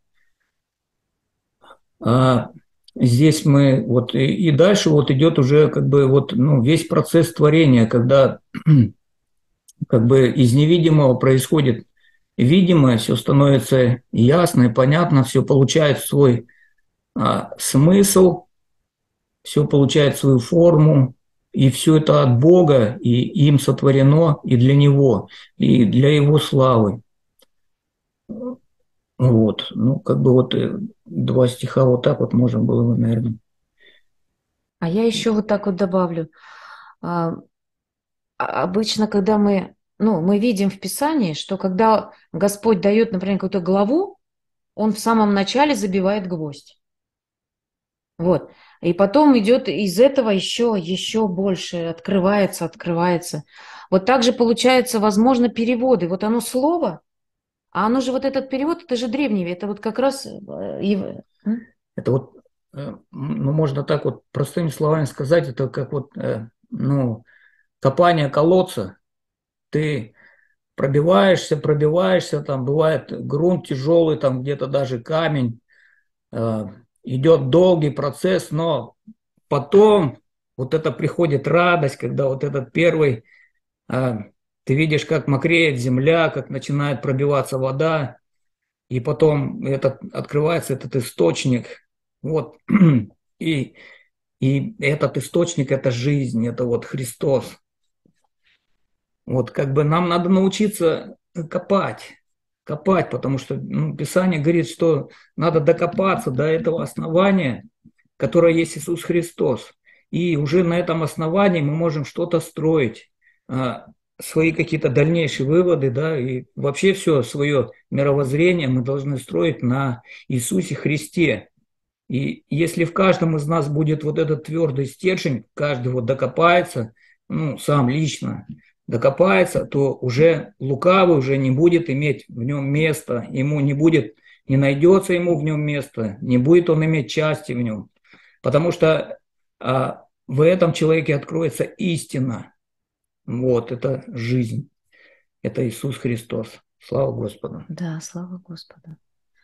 А здесь мы вот и дальше вот идет уже как бы вот, ну, весь процесс творения, когда как бы из невидимого происходит видимое, все становится ясно и понятно, все получает свой смысл, все получает свою форму, и все это от Бога, и им сотворено, и для Него, и для Его славы. Вот, ну, как бы вот два стиха вот так вот можно было бы, наверное. А я еще вот так вот добавлю. Обычно, когда мы видим в Писании, что когда Господь дает, например, какую-то главу, Он в самом начале забивает гвоздь. Вот. И потом идет из этого еще больше, открывается. Вот так же получается, возможно, переводы. Вот оно слово, а оно же вот этот перевод, это же древний, это вот как раз... Это вот, ну, можно так вот простыми словами сказать, это как вот, ну, копание колодца. Ты пробиваешься, там бывает грунт тяжелый, там где-то даже камень. Идет долгий процесс, но потом вот это приходит радость, когда вот этот первый, ты видишь, как мокреет земля, как начинает пробиваться вода, и потом открывается этот источник. Вот. И, и этот источник – это жизнь, это вот Христос. Вот как бы нам надо научиться копать, потому что, ну, Писание говорит, что надо докопаться до этого основания, которое есть Иисус Христос. И уже на этом основании мы можем что-то строить, свои какие-то дальнейшие выводы, да, и вообще все свое мировоззрение мы должны строить на Иисусе Христе. И если в каждом из нас будет вот этот твердый стержень, каждый вот докопается, ну, сам лично докопается, то уже лукавый уже не будет иметь в нем места, ему не будет, не найдется ему в нем места, не будет он иметь части в нем. Потому что в этом человеке откроется истина. Вот, это жизнь. Это Иисус Христос. Слава Господу. Да, слава Господу.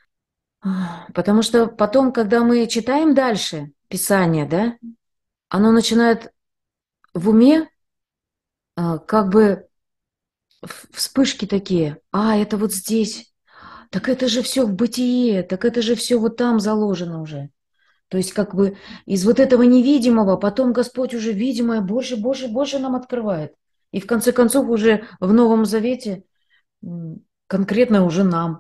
Потому что потом, когда мы читаем дальше Писание, да, оно начинает в уме как бы вспышки такие. Это вот здесь. Так это же все в бытие, так это же все вот там заложено уже. То есть как бы из вот этого невидимого потом Господь уже видимое больше нам открывает. И в конце концов уже в Новом Завете конкретно уже нам.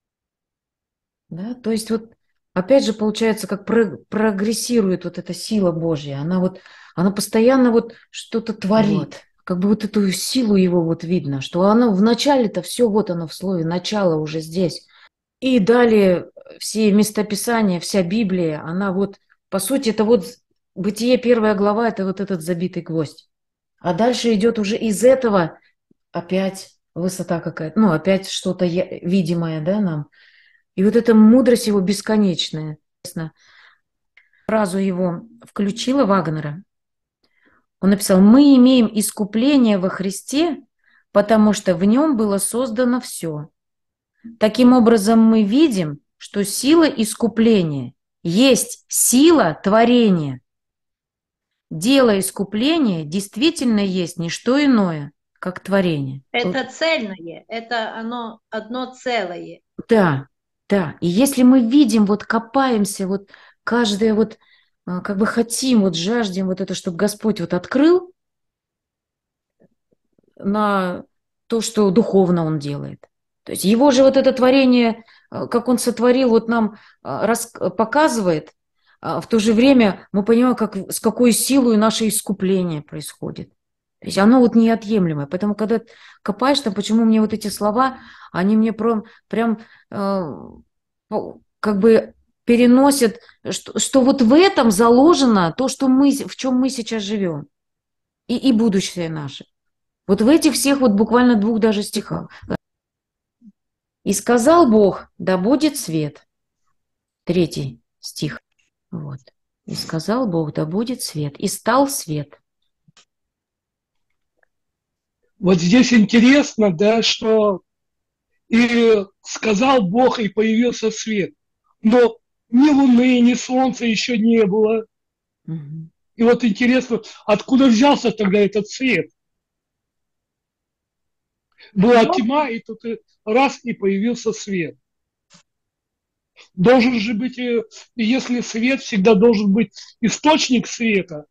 Да? То есть вот опять же получается, как прогрессирует вот эта сила Божья. Она постоянно вот что-то творит. Вот. Как бы вот эту силу его вот видно, что оно в начале-то все вот оно в слове начало уже здесь. И далее все местописания, вся Библия, она вот, по сути, это вот Бытие 1 глава, это вот этот забитый гвоздь. А дальше идет уже из этого опять высота какая-то, ну, опять что-то видимое, да, нам. И вот эта мудрость его бесконечная. Фразу его включила Вагнера. Он написал: «Мы имеем искупление во Христе, потому что в нем было создано все. Таким образом, мы видим, что сила искупления есть сила творения. Дело искупления действительно есть не что иное, как творение. Это цельное, это оно одно целое. Да, да. И если мы видим, вот копаемся, вот каждое вот как бы хотим, вот жаждем вот это, чтобы Господь вот открыл на то, что духовно Он делает. То есть Его же вот это творение, как Он сотворил, вот нам показывает, в то же время мы понимаем, с какой силой наше искупление происходит. То есть оно вот неотъемлемое. Поэтому, когда копаешь, там, почему мне вот эти слова, они мне прям как бы переносят, что вот в этом заложено то, в чем мы сейчас живем, и будущее наше. Вот в этих всех вот буквально 2 даже стихах. «И сказал Бог, да будет свет». 3 стих. Вот. «И сказал Бог, да будет свет, и стал свет». Вот здесь интересно, да, что и сказал Бог, и появился свет. Но ни луны, ни солнца еще не было. Угу. И вот интересно, откуда взялся тогда этот свет? Была тьма, и тут раз, и появился свет. Должен же быть, если свет, всегда должен быть источник света.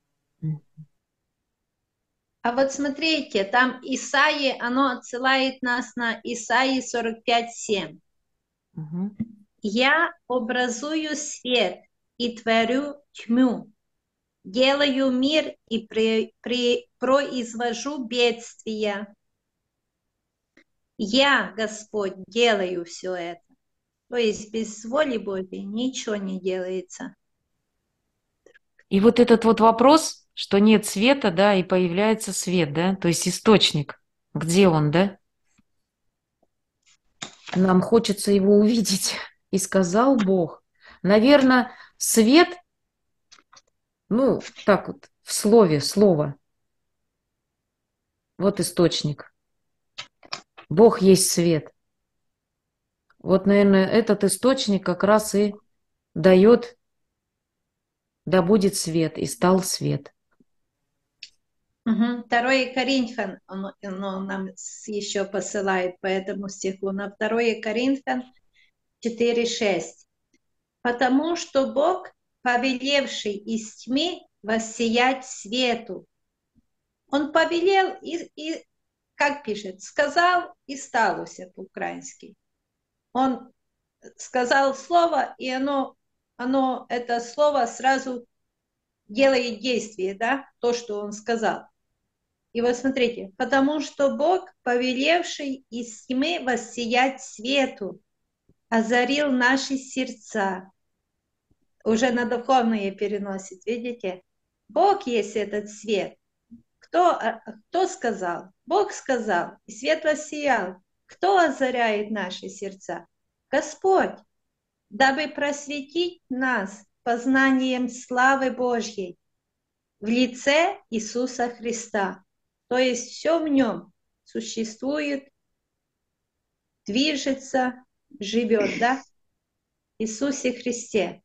А вот смотрите, там Исаии, оно отсылает нас на Исаии 45:7. Угу. «Я образую свет и творю тьму, делаю мир и произвожу бедствия. Я, Господь, делаю все это». То есть без воли Божьей ничего не делается. И вот этот вот вопрос, что нет света, да, и появляется свет, да, то есть источник. Где он, да? Нам хочется его увидеть. И сказал Бог. Наверное, свет, ну, так вот, в слово. Вот источник. Бог есть свет. Вот, наверное, этот источник как раз и дает, да будет свет, и стал свет. 2 Коринфян, оно нам еще посылает по этому стиху, на 2 Коринфян 4:6. «Потому что Бог, повелевший из тьмы воссиять свету». Он повелел и как пишет, сказал и сталося по-украински. Он сказал слово, и оно это слово сразу делает действие, да, то, что он сказал. И вот смотрите, потому что Бог, повелевший из тьмы воссиять свету, озарил наши сердца. Уже на духовное переносит, видите? Бог есть этот свет. Кто сказал? Бог сказал, и свет воссиял. Кто озаряет наши сердца? Господь, дабы просветить нас познанием славы Божьей в лице Иисуса Христа. То есть все в нем существует, движется, живет, да? Иисусе Христе.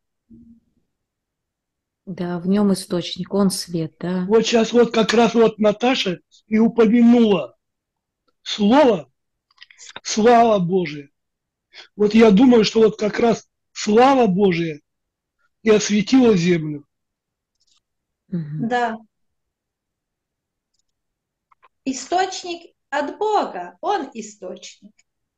Да, в нем источник, он свет, да. Вот сейчас вот как раз вот Наташа и упомянула слово «слава Божия». Вот я думаю, что вот как раз слава Божия и осветила землю. Угу. Да. Источник от Бога, он источник.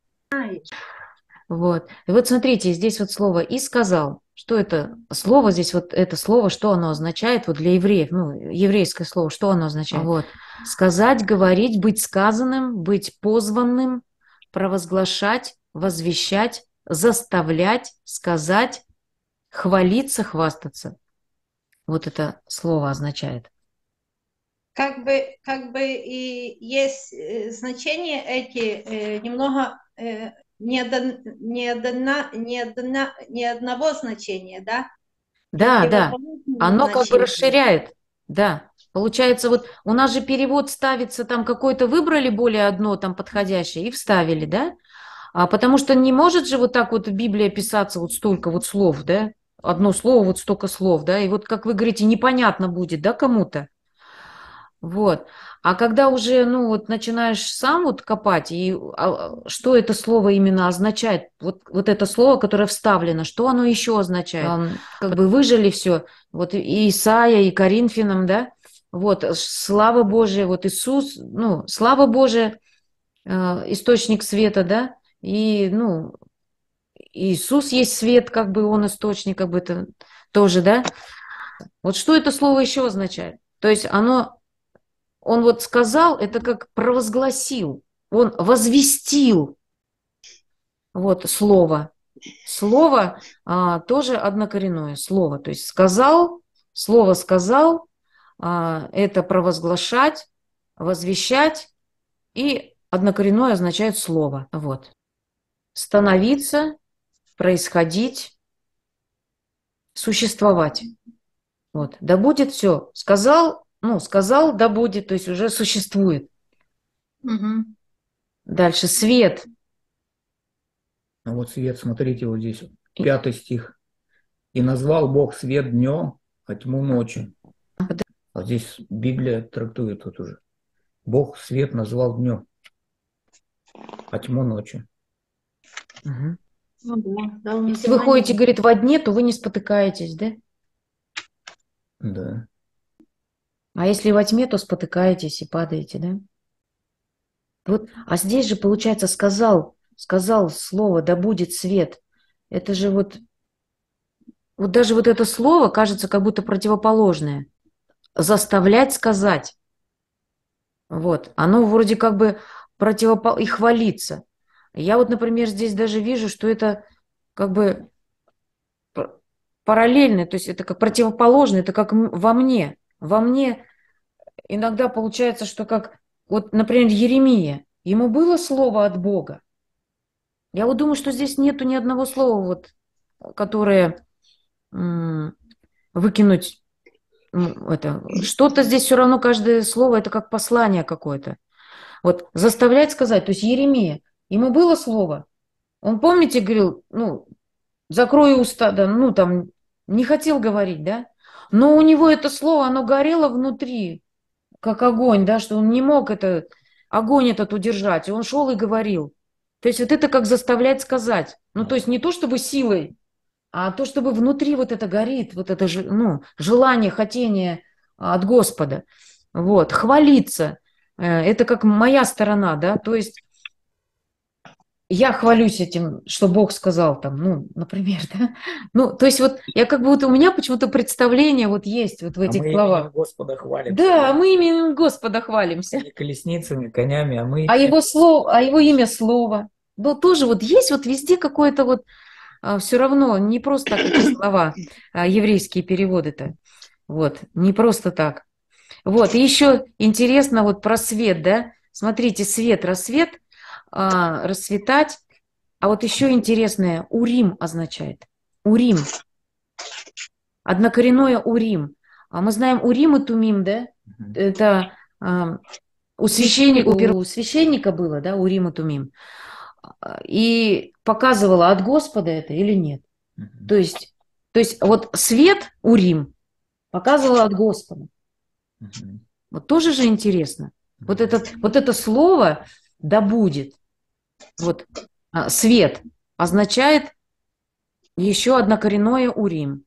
Вот. И вот смотрите, здесь вот слово «и сказал». Что это слово здесь, вот это слово, что оно означает вот для евреев, ну, еврейское слово, что оно означает? Вот. Сказать, говорить, быть сказанным, быть позванным, провозглашать, возвещать, заставлять, сказать, хвалиться, хвастаться. Вот это слово означает. Как бы и есть значения эти немного ни одного значения, да? Да, Есть да. Оно как бы значения. расширяет. Да. Получается, вот у нас же перевод ставится, там какой-то выбрали более одно там подходящее и вставили, да? Потому что не может же вот так вот Библия писаться вот столько вот слов, да? Одно слово, вот столько слов, да? И вот, как вы говорите, непонятно будет, да, кому-то? Вот. А когда уже, ну, вот начинаешь сам вот копать, и что это слово именно означает, вот это слово, которое вставлено, что оно еще означает? Как бы выжили все, вот и Исаия, и Коринфянам, да, вот, слава Божия, вот Иисус, ну, слава Божия, источник света, да, и, ну, Иисус есть свет, как бы он источник, как бы это тоже, да. Вот что это слово еще означает? То есть он вот сказал, это как провозгласил, он возвестил вот слово. Слово тоже однокоренное слово. То есть сказал, слово сказал, это провозглашать, возвещать, и однокоренное означает слово. Вот. Становиться, происходить, существовать. Вот. Да будет все. Сказал, ну, сказал, да будет, то есть уже существует. Угу. Дальше свет. А вот свет, смотрите, вот здесь 5 стих. «И назвал Бог свет днем, а тьму ночью». А здесь Библия трактует вот уже. Бог свет назвал днем, а тьму ночью. Угу. Ну да, да, Если вы ходите, говорит, во дне, то вы не спотыкаетесь, да? Да. А если во тьме, то спотыкаетесь и падаете, да? Вот, а здесь же, получается, сказал слово «да будет свет». Это же вот даже вот это слово кажется как будто противоположное. Заставлять сказать. Вот. Оно вроде как бы и хвалиться. Я вот, например, здесь даже вижу, что это как бы параллельно, то есть это как противоположное, это как во мне. Во мне иногда получается, что как, вот, например, Еремия, ему было слово от Бога. Я вот думаю, что здесь нету ни одного слова, вот, которое выкинуть. Это, что-то здесь все равно, каждое слово, это как послание какое-то. Вот, заставлять сказать, то есть Еремия, ему было слово. Он, помните, говорил, ну, закрой уста, да, ну, там, не хотел говорить, да? Но у него это слово, оно горело внутри, как огонь, да, что он не мог огонь этот удержать, и он шел и говорил. То есть вот это как заставлять сказать. Ну, то есть не то чтобы силой, а то, чтобы внутри вот это горит, вот это ну, желание, хотение от Господа. Вот, хвалиться. Это как моя сторона, да, то есть я хвалюсь этим, что Бог сказал там, ну, например, да. Ну, то есть вот я как бы вот у меня почему-то представление вот есть вот в этих мы словах. именем Господа хвалимся. Да, мы именем Господа хвалимся. Не колесницами, конями, а мы... А его имя слово. Но тоже вот есть вот везде какое-то вот все равно не просто так эти слова, еврейские переводы-то. Вот, не просто так. Вот, и еще интересно вот про свет, да. Смотрите, свет, рассвет, расцветать. А вот еще интересное, урим означает. Урим. Однокоренное урим. А мы знаем урим и тумим, да? Это у священника было, да, урим и тумим. И показывала, от Господа это или нет. То есть вот свет урим показывала от Господа. Вот тоже же интересно. Вот это слово «да будет», вот свет означает еще однокоренное урим.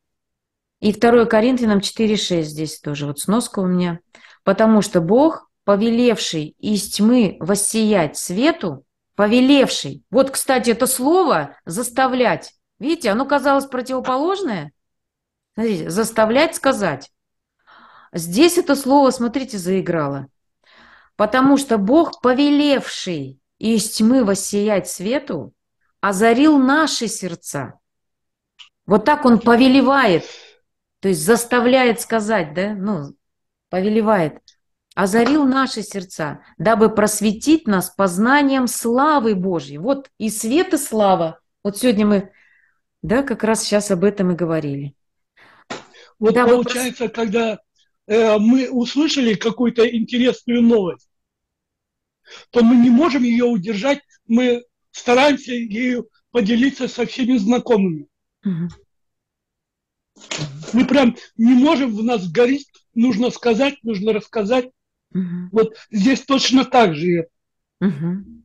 И 2 Коринфянам 4:6 здесь тоже вот сноска у меня. Потому что Бог, повелевший из тьмы воссиять свету, повелевший. Вот, кстати, это слово «заставлять». Видите, оно казалось противоположное. Смотрите, заставлять сказать. Здесь это слово, смотрите, заиграло. Потому что Бог, повелевший из тьмы воссиять свету, озарил наши сердца. Вот так он повелевает, то есть заставляет сказать, да, ну, повелевает. Озарил наши сердца, дабы просветить нас познанием славы Божьей. Вот и свет, и слава. Вот сегодня мы, да, как раз сейчас об этом и говорили. Вот да, получается, когда мы услышали какую-то интересную новость, то мы не можем ее удержать, мы стараемся ею поделиться со всеми знакомыми. Мы прям не можем, в нас горит нужно сказать, нужно рассказать. Мгм. Вот здесь точно так же. Мгм.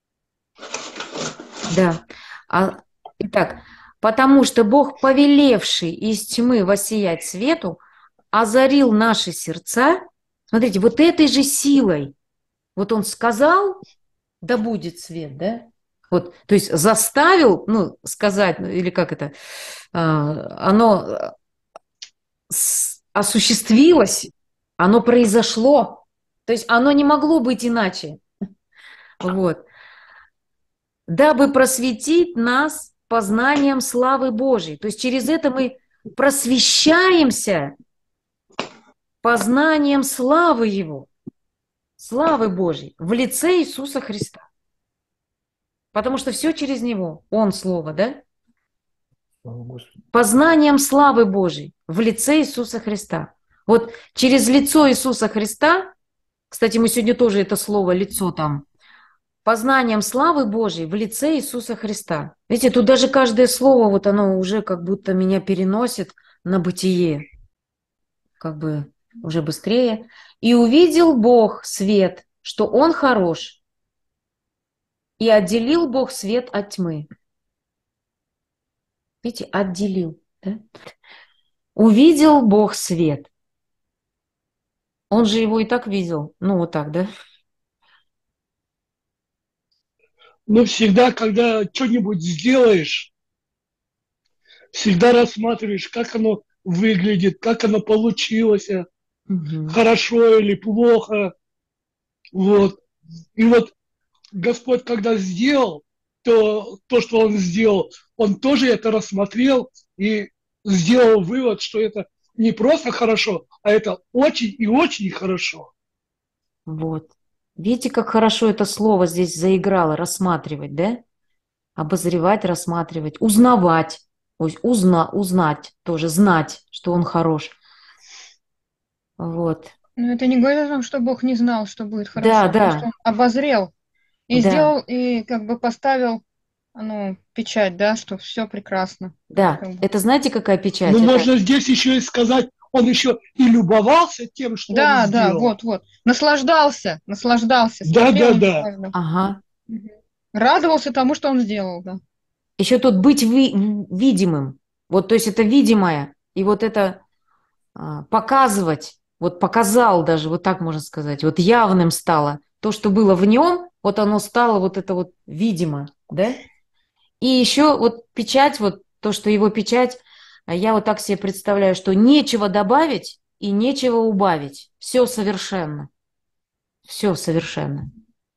Да. Итак, потому что Бог, повелевший из тьмы воссиять свету, озарил наши сердца. Смотрите, вот этой же силой. Вот Он сказал, да будет свет, да? Вот, то есть заставил, ну, сказать, ну, или как это, оно осуществилось, оно произошло. То есть оно не могло быть иначе. Вот. Дабы просветить нас познанием славы Божьей. То есть через это мы просвещаемся познанием славы Его, славы Божьей в лице Иисуса Христа. Потому что все через Него, Он Слово, да? Слава Господу. Познанием славы Божьей в лице Иисуса Христа. Вот через лицо Иисуса Христа, кстати, мы сегодня тоже это слово «лицо» там, познанием славы Божьей в лице Иисуса Христа. Видите, тут даже каждое слово, вот оно уже как будто меня переносит на бытие, как бы уже быстрее. «И увидел Бог свет, что Он хорош, и отделил Бог свет от тьмы». Видите, отделил. Да? Увидел Бог свет. Он же его и так видел. Ну, вот так, да? Но всегда, когда что-нибудь сделаешь, всегда рассматриваешь, как оно выглядит, как оно получилось, Мгм. хорошо или плохо. Вот. И вот Господь, когда сделал, то, что Он сделал, Он тоже это рассмотрел и сделал вывод, что это не просто хорошо, а это очень и очень хорошо. Вот. Видите, как хорошо это слово здесь заиграло, рассматривать, да? Обозревать, рассматривать, узнавать, то есть узнать тоже, знать, что он хорош. Вот. Но это не говорит о том, что Бог не знал, что будет Да, хорошо. Просто да, Он обозрел и да, сделал, и как бы поставил, ну, печать, да, что все прекрасно. да. Как бы. Это знаете, какая Но печать? Это, можно здесь еще и сказать, Он еще и любовался тем, что Он Да, да, сделал. вот, вот. Наслаждался, Да, смотрел да, и да. наслаждался. ага. Мгм. Радовался тому, что он сделал, да. Еще тут быть видимым. Вот, то есть это видимое. И вот это показывать, вот показал даже, вот так можно сказать, вот явным стало. То, что было в нем, вот оно стало вот это вот видимо, да? И еще вот печать, вот то, что его печать, я вот так себе представляю, что нечего добавить и нечего убавить. Все совершенно. Все совершенно.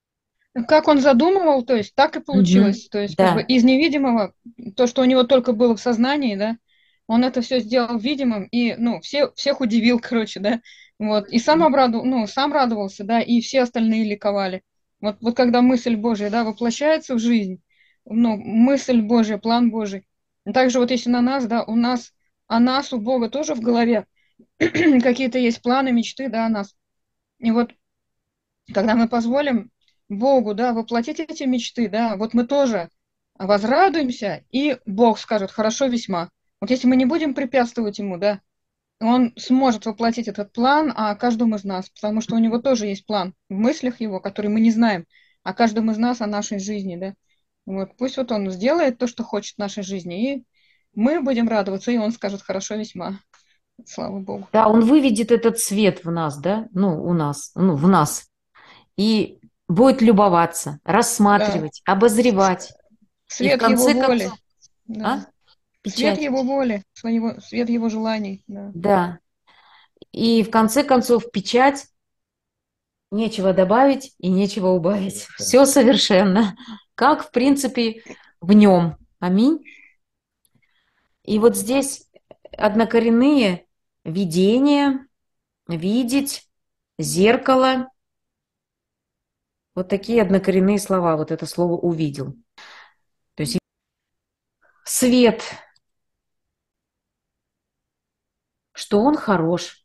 Как он задумывал, то есть так и Мгм. получилось. То есть как бы Да, из невидимого, то, что у него только было в сознании, да, он это все сделал видимым и, ну, всех удивил, короче, да. Вот. И сам сам радовался, да, и все остальные ликовали. Вот когда мысль Божья, да, воплощается в жизнь, ну, мысль Божья, план Божий. Также вот если на нас, да, о нас, у Бога тоже в голове какие-то есть планы, мечты, да, о нас. И вот когда мы позволим Богу, да, воплотить эти мечты, да, вот мы тоже возрадуемся, и Бог скажет, хорошо весьма. Вот если мы не будем препятствовать Ему, да, Он сможет воплотить этот план о каждом из нас, потому что у Него тоже есть план в мыслях Его, который мы не знаем, о каждом из нас, о нашей жизни, да. Вот, пусть вот Он сделает то, что хочет в нашей жизни, и мы будем радоваться, и Он скажет, хорошо весьма. Слава Богу. да, он выведет этот свет в нас, да, ну, у нас, ну, в нас, и будет любоваться, Да, рассматривать, обозревать. И в свет Его конце воли, концов, а? да. Свет Печать. его воли, свет его желаний, да. Да. И в конце концов, печать, нечего добавить и нечего убавить. Все совершенно. Как, в принципе, в нем. Аминь. И вот здесь однокоренные видение, видеть, зеркало. Вот такие однокоренные слова. Вот это слово увидел. То есть свет, что он хорош.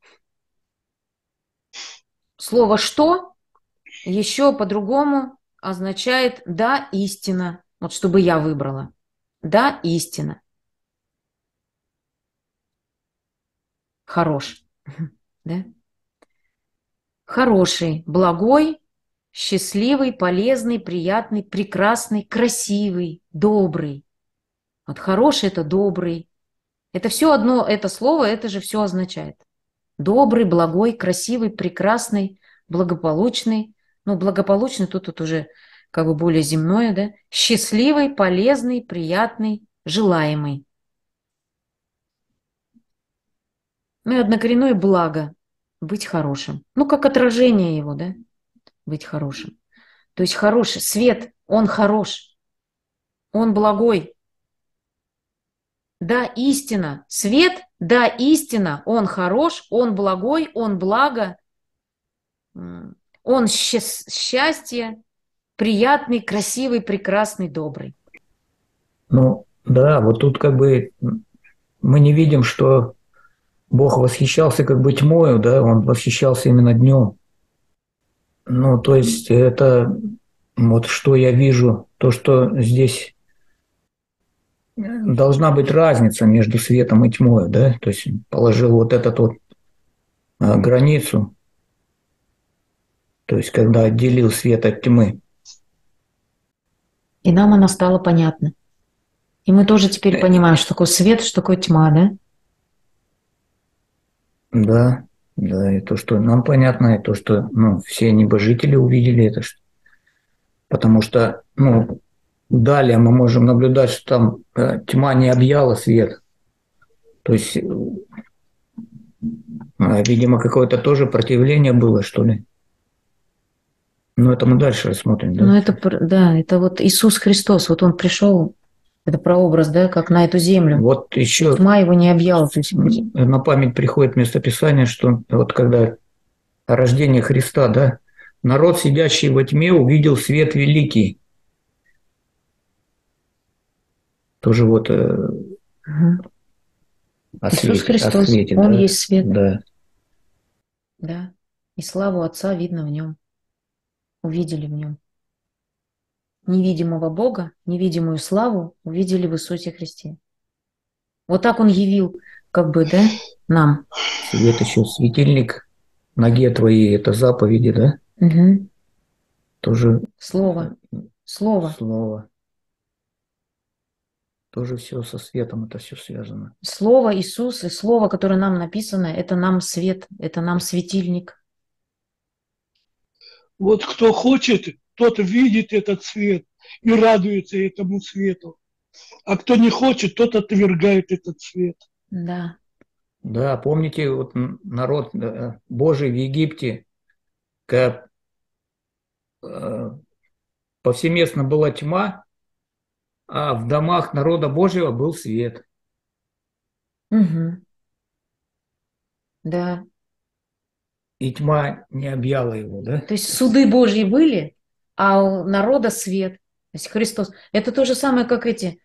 Слово «что» еще по-другому означает «да, истина». Вот чтобы я выбрала. Да, истина. Хорош. Да? Хороший, благой, счастливый, полезный, приятный, прекрасный, красивый, добрый. Вот хороший – это добрый. Это все одно, это слово, это же все означает. Добрый, благой, красивый, прекрасный, благополучный. Ну, благополучный тут уже как бы более земное, да? Счастливый, полезный, приятный, желаемый. Ну и однокоренное благо – быть хорошим. Ну, как отражение его, да? Быть хорошим. То есть хороший. Свет, он хорош, он благой. Да, истина. Свет, да, истина. Он хорош, он благой, он благо, он счастье, приятный, красивый, прекрасный, добрый. Ну, да, вот тут как бы мы не видим, что Бог восхищался как бы тьмою, да, он восхищался именно днем. Ну, то есть это вот что я вижу, то, что здесь должна быть разница между светом и тьмой, да, то есть положил вот этот вот границу, то есть когда отделил свет от тьмы. И нам она стала понятна. И мы тоже теперь понимаем, что такое свет, что такое тьма, да? Да, да, и то, что нам понятно, и то, что все небожители увидели это, потому что далее мы можем наблюдать, что там тьма не объяла свет. То есть, видимо, какое-то тоже противление было, что ли. Но это мы дальше рассмотрим. Да? Ну, это вот Иисус Христос, вот Он пришел, это прообраз, да, как на эту землю. Вот еще тьма его не объяла. То есть... на память приходит местописание, что вот когда рождение Христа, да, народ, сидящий во тьме, увидел свет великий. Тоже вот Иисус Христос, свете, Он да? есть свет. Да. Да. И славу Отца видно в Нем. Увидели в Нем. Невидимого Бога, невидимую славу увидели в Иисусе Христе. Вот так Он явил, как бы, да, нам. Свет еще, светильник ноге твоей, это заповеди, да? Угу. Тоже Слово. Слово. Тоже все со светом, это все связано. Слово Иисус и Слово, которое нам написано, это нам свет, это нам светильник. Вот кто хочет, тот видит этот свет и радуется этому свету. А кто не хочет, тот отвергает этот свет. Да. Да, помните, вот народ Божий в Египте, как повсеместно была тьма, а в домах народа Божьего был свет. Угу. Да. И тьма не объяла его, да? То есть суды Божьи были, а у народа свет. То есть Христос. Это то же самое, как эти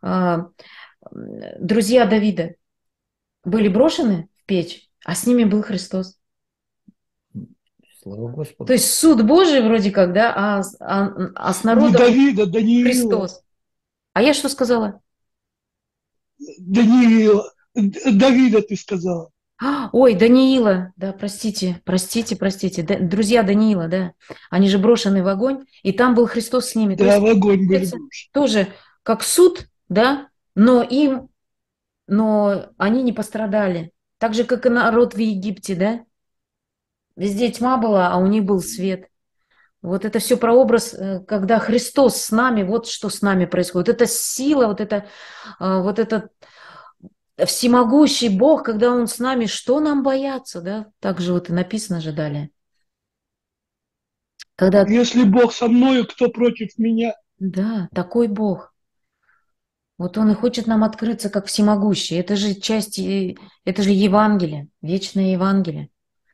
друзья Давида были брошены в печь, а с ними был Христос. Слава Господу. То есть суд Божий вроде как, да, а с народом Не Давида, Даниила. Христос. А я что сказала? Даниила. Давида ты сказала. Ой, Даниила, да, простите. Друзья Даниила, да, они же брошены в огонь, и там был Христос с ними. Да, в огонь были брошены. брошены. Тоже как суд, да, но они не пострадали. Так же, как и народ в Египте, да. Везде тьма была, а у них был свет. Вот это все прообраз, когда Христос с нами, вот что с нами происходит. Это сила, вот это всемогущий Бог, когда Он с нами, что нам бояться, да? Так же вот и написано же далее. Когда... Если Бог со мною, кто против меня? Да, такой Бог. Вот Он и хочет нам открыться как всемогущий. Это же это же Евангелие, вечное Евангелие.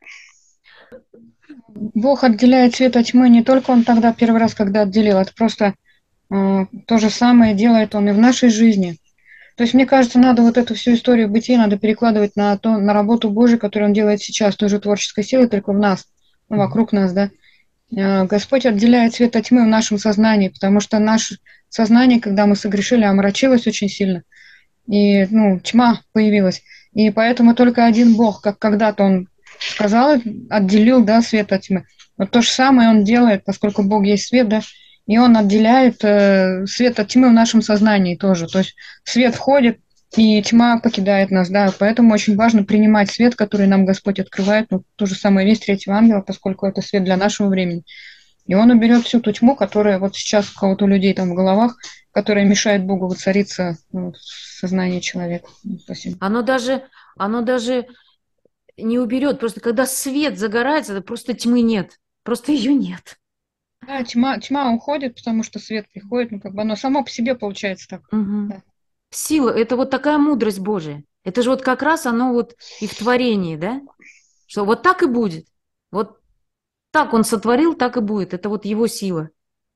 Бог отделяет свет от тьмы не только Он тогда первый раз, когда отделил, это просто то же самое делает Он и в нашей жизни. То есть, мне кажется, надо вот эту всю историю бытия надо перекладывать на работу Божию, которую Он делает сейчас, той же творческой силой, только в нас, вокруг нас, да. Господь отделяет свет от тьмы в нашем сознании, потому что наше сознание, когда мы согрешили, омрачилось очень сильно, и тьма появилась. И поэтому только один Бог, как когда-то Он сказал, отделил, да, свет от тьмы. Вот то же самое он делает, поскольку Бог есть свет, да, и он отделяет свет от тьмы в нашем сознании тоже. То есть свет входит, и тьма покидает нас, да, поэтому очень важно принимать свет, который нам Господь открывает, ну, то же самое весть третьего ангела, поскольку это свет для нашего времени. И он уберет всю ту тьму, которая вот сейчас у кого-то людей там в головах, которая мешает Богу воцариться, ну, в сознании человека. Спасибо. Оно даже не уберет. Просто когда свет загорается, это просто тьмы нет. Просто ее нет. Да, тьма уходит, потому что свет приходит, ну, как бы оно само по себе получается так. Мгм. Да. Сила, это вот такая мудрость Божия. Это же вот как раз оно вот и в творении, да? Что вот так и будет. Вот так он сотворил, так и будет. Это вот его сила.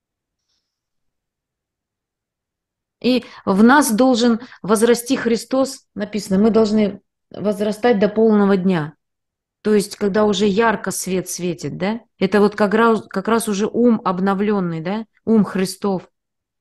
И в нас должен возрасти Христос, написано, мы должны возрастать до полного дня. То есть, когда уже ярко свет светит, да? Это вот как раз уже ум обновленный, да? Ум Христов.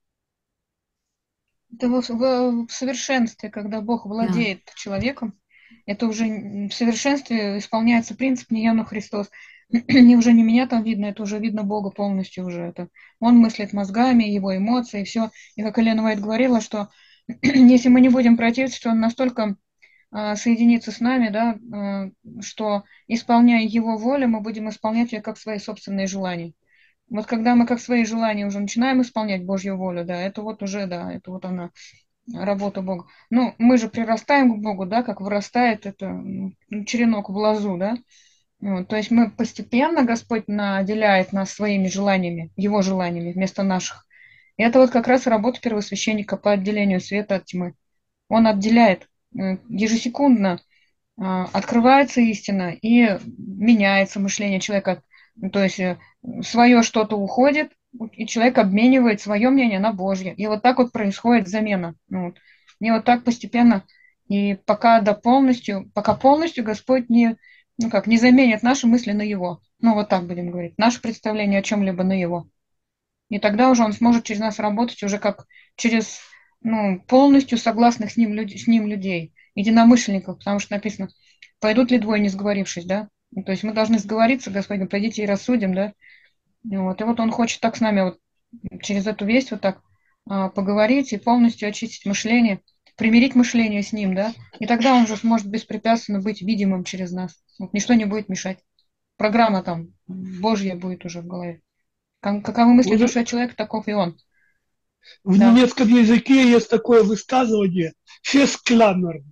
Это в совершенстве, когда Бог Да. владеет человеком, это уже в совершенстве исполняется принцип «не я, но Христос». И уже не меня там видно, это уже видно Бога полностью уже. Это Он мыслит мозгами, его эмоции, все. И как Елена Уайт говорила, что если мы не будем противиться, то Он настолько соединится с нами, да, что, исполняя Его волю, мы будем исполнять ее как свои собственные желания. Вот когда мы как свои желания уже начинаем исполнять Божью волю, да, это вот уже, да, это вот она, работа Бога. Ну, мы же прирастаем к Богу, да, как вырастает это черенок в лозу, да. Вот, то есть мы постепенно, Господь наделяет нас своими желаниями, Его желаниями вместо наших. И это вот как раз работа первосвященника по отделению света от тьмы. Он отделяет ежесекундно, открывается истина и меняется мышление человека. Ну, то есть свое что-то уходит, и человек обменивает свое мнение на Божье. И вот так вот происходит замена. Ну, вот. И вот так постепенно, и пока полностью Господь не, ну как, не заменит наши мысли на Его. Ну вот так будем говорить. Наше представление о чем-либо на Его. И тогда уже Он сможет через нас работать уже как через, ну, полностью согласных с ним людей, единомышленников, потому что написано, пойдут ли двое, не сговорившись, да? Ну, то есть мы должны сговориться, Господь говорит, пойдите и рассудим, да? Вот. И вот Он хочет так с нами вот через эту весть вот так поговорить и полностью очистить мышление, примирить мышление с Ним, да? И тогда Он же сможет беспрепятственно быть видимым через нас. Вот ничто не будет мешать. Программа там Божья будет уже в голове. Каковы мысли Вот души человека, таков и он. в Да. немецком языке есть такое высказывание «фесткламмер».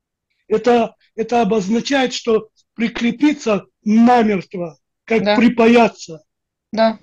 Это обозначает, что прикрепиться намертво, как Да. припаяться. Да.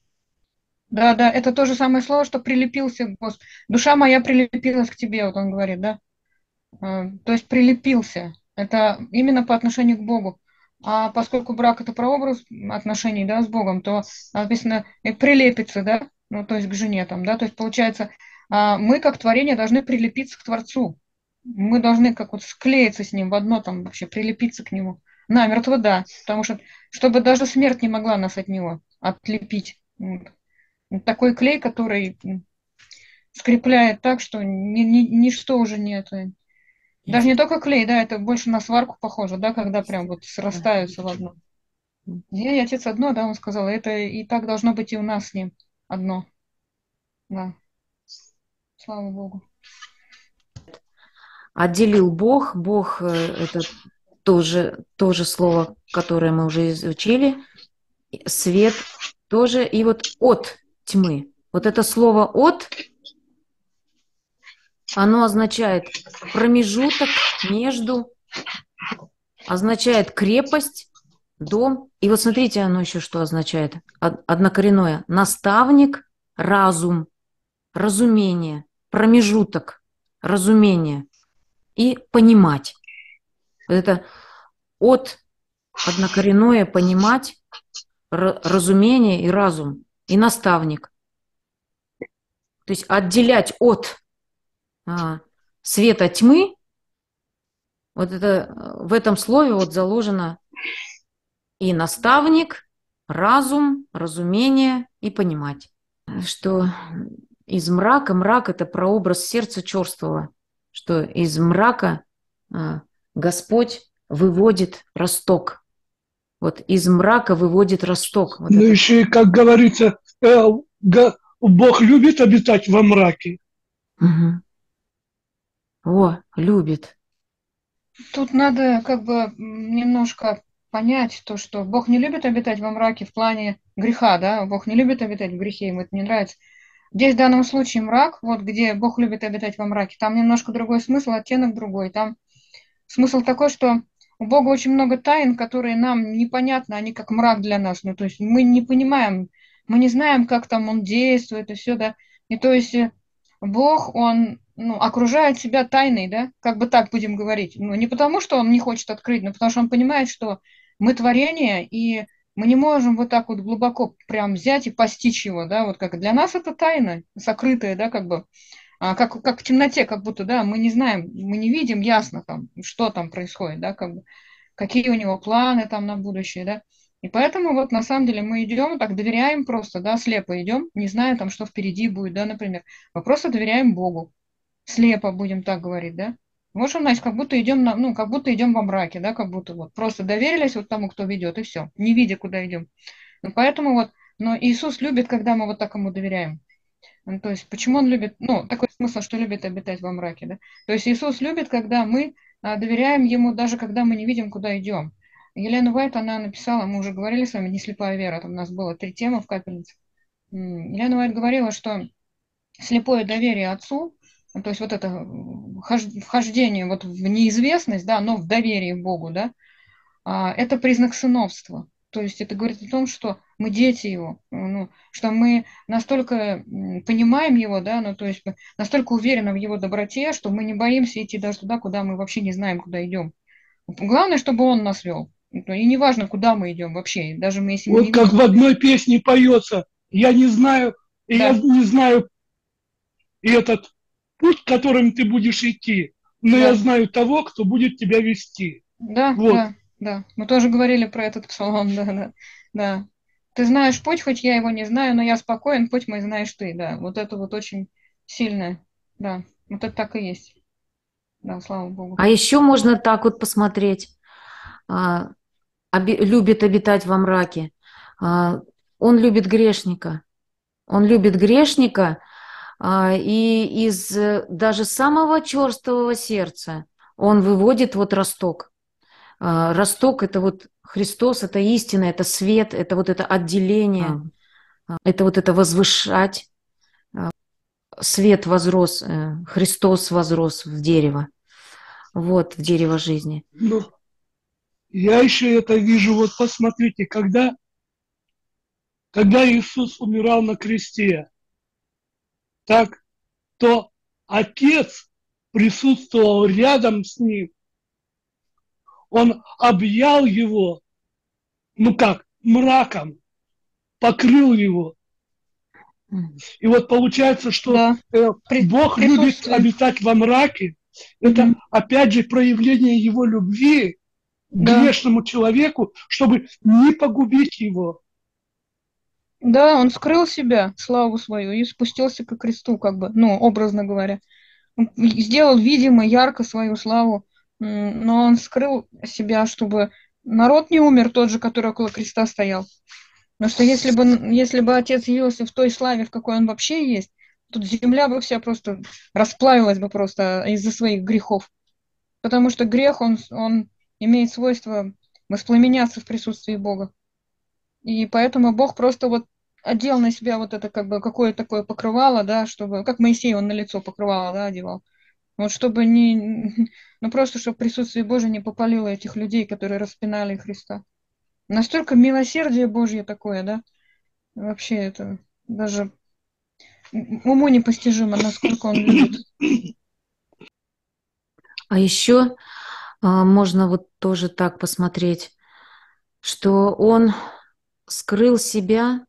Да, да, это то же самое слово, что прилепился к Господу. Душа моя прилепилась к тебе, вот он говорит, да? То есть прилепился. Это именно по отношению к Богу. А поскольку брак это прообраз отношений, да, с Богом, то написано прилепится, да, ну, то есть к жене там, да, то есть получается, мы как творение должны прилепиться к Творцу. Мы должны как вот склеиться с ним в одно там вообще, прилепиться к нему. Намертво, да, потому что, чтобы даже смерть не могла нас от него отлепить. Вот. Такой клей, который скрепляет так, что ничто уже не это. Даже не только клей, да, это больше на сварку похоже, да, когда прям вот срастаются в одно. Я и Отец одно, да, он сказал, это и так должно быть и у нас с ним одно. Да. Слава Богу. Отделил Бог. Бог это тоже слово, которое мы уже изучили. Свет тоже. И вот от тьмы. Вот это слово от, оно означает промежуток между, означает крепость, дом. И вот смотрите, оно еще что означает. Однокоренное. Наставник, разум, разумение, промежуток, разумение и понимать. Вот это от однокоренное понимать, разумение и разум, и наставник. То есть отделять от света тьмы, вот это в этом слове вот заложено и наставник, разум, разумение и понимать. Что из мрака, мрак – это прообраз сердца черствого, что из мрака Господь выводит росток. Вот из мрака выводит росток. Вот Ну, это. еще и, как говорится, Бог любит обитать во мраке. Мгм. О, любит. Тут надо как бы немножко понять то, что Бог не любит обитать во мраке в плане греха, да, Бог не любит обитать в грехе, ему это не нравится. Здесь в данном случае мрак, вот где Бог любит обитать во мраке, там немножко другой смысл, оттенок другой. Там смысл такой, что у Бога очень много тайн, которые нам непонятны, они как мрак для нас. Ну, то есть мы не понимаем, мы не знаем, как там Он действует и все, да. И то есть Бог, Он окружает себя тайной, да, как бы так будем говорить. Ну, не потому, что Он не хочет открыть, но потому что Он понимает, что мы творение, и мы не можем вот так вот глубоко прям взять и постичь его, да, вот как для нас это тайна, сокрытая, да, как бы, как в темноте, как будто, да, мы не знаем, мы не видим ясно там, что там происходит, да, как бы, какие у него планы там на будущее, да. И поэтому вот на самом деле мы идем, так доверяем просто, да, слепо идем, не зная там, что впереди будет, да, например. Мы просто доверяем Богу, слепо будем так говорить, да. Можем, значит, как будто идем, как будто идем во мраке, да, как будто вот просто доверились вот тому, кто ведет, и все, не видя, куда идем. Ну, поэтому вот, но Иисус любит, когда мы вот так ему доверяем. Ну, то есть, почему он любит, такой смысл, что любит обитать во мраке, да? То есть Иисус любит, когда мы доверяем Ему, даже когда мы не видим, куда идем. Елена Уайт, она написала, мы уже говорили с вами, «Не слепая вера», там у нас было 3 темы в капельнице. Елена Уайт говорила, что слепое доверие Отцу, то есть вот это вхождение вот в неизвестность, да, но в доверие к Богу, да, это признак сыновства. То есть это говорит о том, что мы дети его, что мы настолько понимаем его, да, то есть настолько уверены в его доброте, что мы не боимся идти даже туда, куда мы вообще не знаем, куда идем. Главное, чтобы он нас вел. И неважно, куда мы идем вообще, даже если мы не Вот как видим. в одной песне поется, я не знаю, я Да, не знаю этот путь, которым ты будешь идти, но я да, знаю того, кто будет тебя вести. да, Вот. да, да. Мы тоже говорили про этот псалом, да, да, да. Ты знаешь путь, хоть я его не знаю, но я спокоен, путь мой знаешь ты, да. Вот это вот очень сильное, да. Вот это так и есть. Да, слава Богу. А еще можно так вот посмотреть. А, любит обитать во мраке. А, он любит грешника. Он любит грешника, и из даже самого черствого сердца он выводит вот росток. Росток – это вот Христос, это истина, это свет, это вот это отделение, это вот это возвышать. Свет возрос, Христос возрос в дерево, вот, в дерево жизни. Но я еще это вижу, вот посмотрите, когда Иисус умирал на кресте, так, то Отец присутствовал рядом с ним, он объял его, мраком, покрыл его. И вот получается, что Да, Бог любит обитать во мраке. Это, опять же, проявление Его любви к Да. грешному человеку, чтобы не погубить его. Да, он скрыл себя, славу свою, и спустился ко кресту, как бы, образно говоря. Он сделал видимо, ярко свою славу, но он скрыл себя, чтобы народ не умер, тот же, который около креста стоял. Потому что если бы Отец явился в той славе, в какой он вообще есть, тут земля бы вся просто расплавилась бы просто из-за своих грехов. Потому что грех, он имеет свойство воспламеняться в присутствии Бога. И поэтому Бог просто вот одел на себя вот это как бы какое-то такое покрывало, да, чтобы, как Моисей, он на лицо покрывало, да, одевал. Вот чтобы просто чтобы присутствие Божие не попалило этих людей, которые распинали Христа. Настолько милосердие Божье такое, да, вообще это даже уму непостижимо, насколько он любит. А еще можно вот тоже так посмотреть, что он скрыл себя,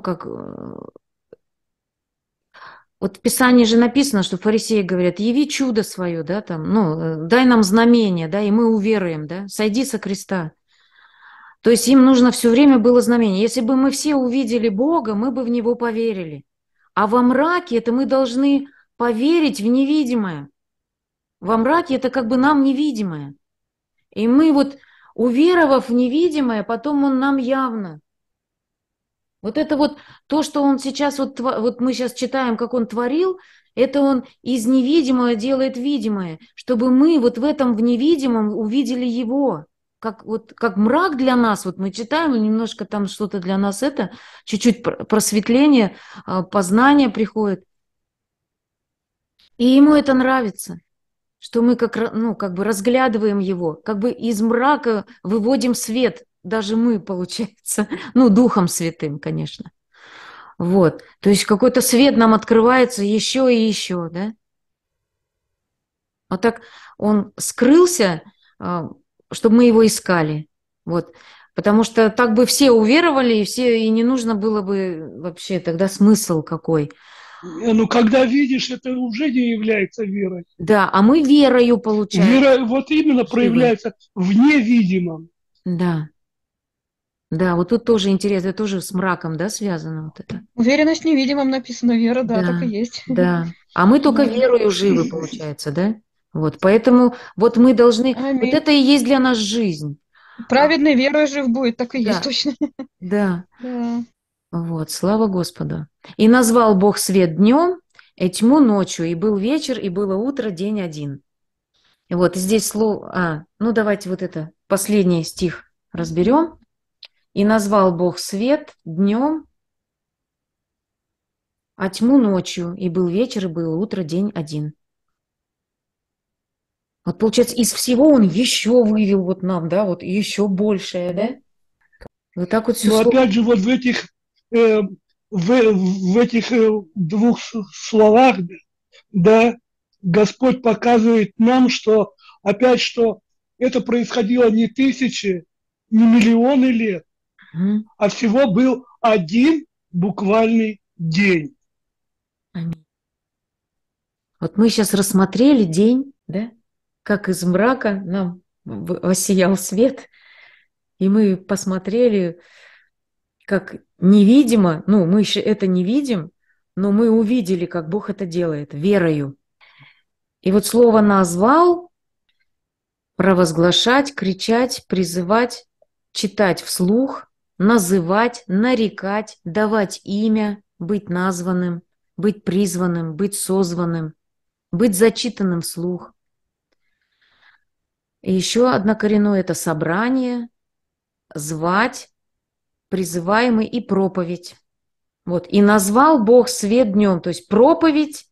вот в Писании же написано, что фарисеи говорят: яви чудо свое, да, там, дай нам знамение, да, и мы уверуем, да, сойди со креста. То есть им нужно все время было знамение. Если бы мы все увидели Бога, мы бы в Него поверили. А во мраке это мы должны поверить в невидимое. Во мраке это как бы нам невидимое. И мы вот уверовав в невидимое, потом он нам явно. Вот это вот то, что он сейчас, вот мы сейчас читаем, как он творил, это он из невидимого делает видимое, чтобы мы вот в этом в невидимом увидели его. Как мрак для нас, вот мы читаем, немножко там что-то для нас это, чуть-чуть просветление, познание приходит. И ему это нравится, что мы как бы разглядываем его, как бы из мрака выводим свет, даже мы, получается, ну, Духом Святым, конечно. Вот, то есть какой-то свет нам открывается еще и еще, да? Вот так он скрылся, чтобы мы его искали, вот. Потому что так бы все уверовали, и не нужно было бы вообще тогда смысл какой. Ну, когда видишь, это уже не является верой. Да, а мы верою получаем. Вера вот именно проявляется в невидимом. Да. Да, вот тут тоже интересно, это тоже с мраком, да, связано вот это? Уверенность в невидимом написано, вера, да, так и есть. Да, а мы только верою живы, получается, да? Вот, поэтому вот мы должны, Аминь. вот это и есть для нас жизнь. Праведный верой жив будет, так и Да. есть точно. Да, Да. вот, слава Господу. «И назвал Бог свет днем, и тьму ночью, и был вечер, и было утро, день один». И вот здесь слово, ну давайте вот это, последний стих разберем. «И назвал Бог свет днем, а тьму ночью, и был вечер, и было утро, день один». Вот получается, из всего он еще вывел вот нам, да, вот еще большее, да? Вот так вот все. Но опять же, вот в этих, в этих двух словах, да, Господь показывает нам, что опять, что это происходило не тысячи, не миллионы лет, а всего был один буквальный день. Аминь. Вот мы сейчас рассмотрели день, да, как из мрака нам воссиял свет, и мы посмотрели, как невидимо, ну, мы еще это не видим, но мы увидели, как Бог это делает, верою. И вот слово «назвал» – провозглашать, кричать, призывать, читать вслух, называть, нарекать, давать имя, быть названным, быть призванным, быть созванным, быть зачитанным вслух. И еще однокоренное – это собрание, звать, призываемый и проповедь. Вот. «И назвал Бог свет днем», то есть проповедь,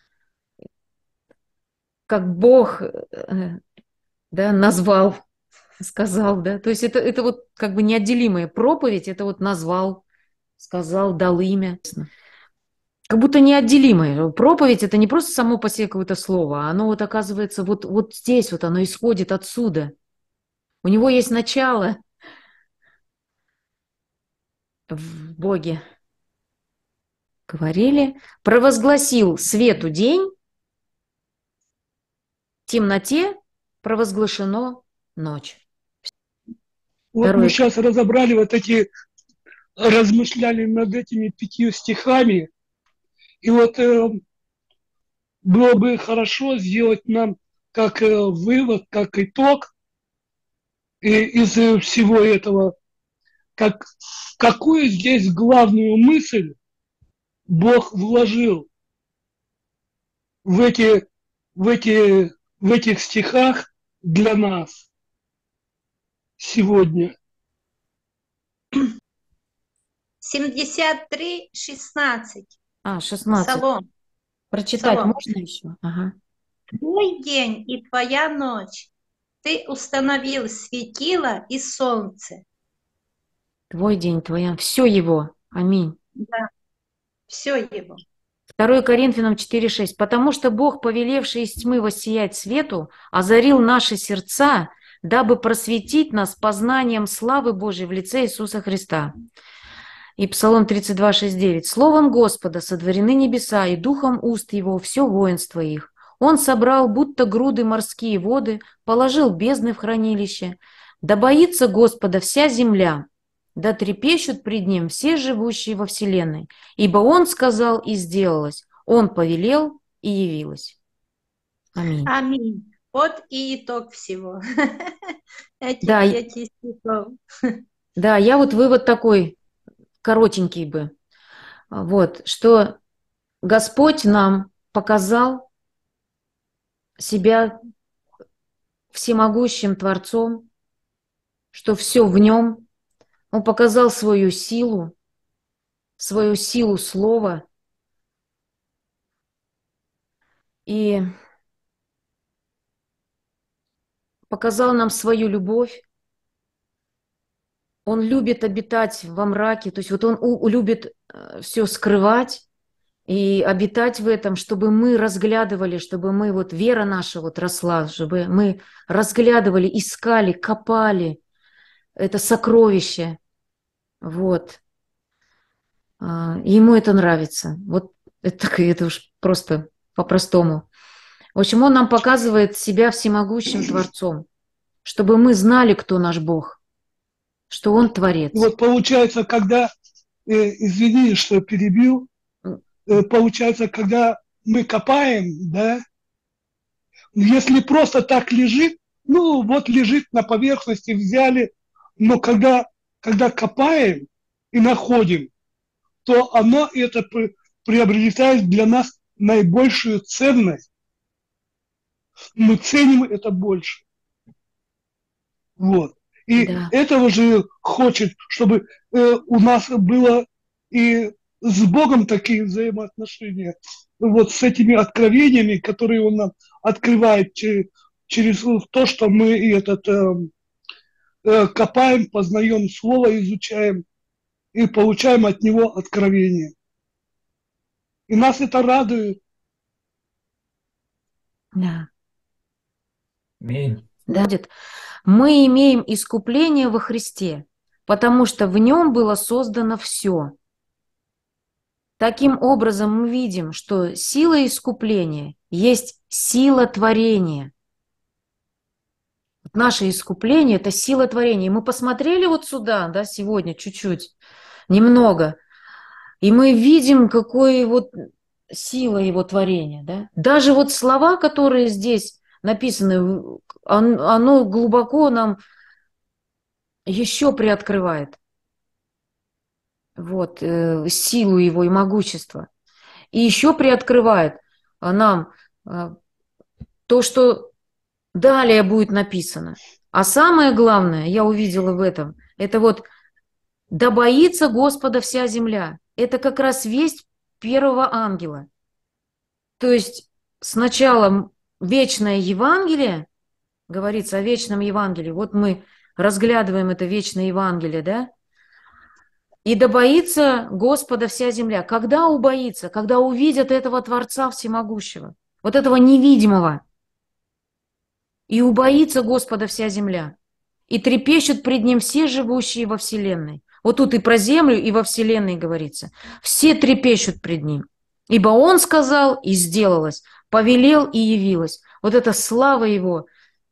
как Бог да, назвал, сказал, да, то есть это вот как бы неотделимая проповедь, это вот назвал, сказал, дал имя. Как будто неотделимое. Проповедь – это не просто само по себе какое-то слово, а оно вот оказывается вот здесь, вот оно исходит отсюда. У него есть начало в Боге. Говорили, провозгласил свету день, в темноте провозглашено ночь. Вот мы сейчас разобрали вот эти, размышляли над этими 5 стихами, и вот было бы хорошо сделать нам как вывод, как итог из всего этого, какую здесь главную мысль Бог вложил в этих стихах для нас сегодня. 73:16. 16. Псалом. Прочитать Псалом. можно еще? Ага. Твой день и твоя ночь. Ты установил светило и солнце. Твой день, твоя. Все его. Аминь. Да, все его. 2 Коринфянам 4:6. «Потому что Бог, повелевший из тьмы воссиять свету, озарил наши сердца, дабы просветить нас познанием славы Божией в лице Иисуса Христа». И Псалом 32:6-9. «Словом Господа сотворены небеса, и духом уст Его все воинство их. Он собрал будто груды морские воды, положил бездны в хранилище. Да боится Господа вся земля, да трепещут пред Ним все живущие во вселенной. Ибо Он сказал, и сделалось, Он повелел, и явилось». Аминь. Аминь. Вот и итог всего. Да, этих стихов. да, я вот вывод такой коротенький бы. Вот, что Господь нам показал себя всемогущим Творцом, что все в нем. Он показал свою силу слова и показал нам свою любовь. Он любит обитать во мраке, то есть вот он любит все скрывать и обитать в этом, чтобы мы разглядывали, чтобы мы, вот вера наша вот росла, чтобы мы разглядывали, искали, копали это сокровище. Вот. Ему это нравится. Вот это уж просто по-простому. В общем, он нам показывает себя всемогущим Творцом, чтобы мы знали, кто наш Бог, что Он Творец. Вот получается, когда, извини, что перебил, получается, когда мы копаем, да, если просто так лежит, ну вот лежит на поверхности, взяли, но когда копаем и находим, то оно это приобретает для нас наибольшую ценность. Мы ценим это больше. Вот. И Да. этого же хочет, чтобы у нас было и с Богом такие взаимоотношения, вот с этими откровениями, которые Он нам открывает через то, что мы копаем, познаем Слово, изучаем и получаем от Него откровение. И нас это радует. Да. Аминь. Да. Мы имеем искупление во Христе, потому что в нем было создано все. Таким образом, мы видим, что сила искупления есть сила творения. Вот наше искупление – это сила творения. Мы посмотрели вот сюда, да, сегодня чуть-чуть, немного, и мы видим, какой вот сила его творения. Да? Даже вот слова, которые здесь написаны, оно глубоко нам еще приоткрывает вот, силу его и могущество. И еще приоткрывает нам то, что далее будет написано. А самое главное, я увидела в этом, это вот «Да боится Господа вся земля». Это как раз весть первого ангела. То есть сначала вечное Евангелие, говорится о вечном Евангелии. Вот мы разглядываем это вечное Евангелие, да? И да боится Господа вся земля. Когда убоится? Когда увидят этого Творца Всемогущего, вот этого невидимого. И убоится Господа вся земля. И трепещут пред Ним все живущие во вселенной. Вот тут и про землю, и во вселенной говорится. Все трепещут пред Ним. Ибо Он сказал, и сделалось, повелел, и явилось. Вот эта слава Его,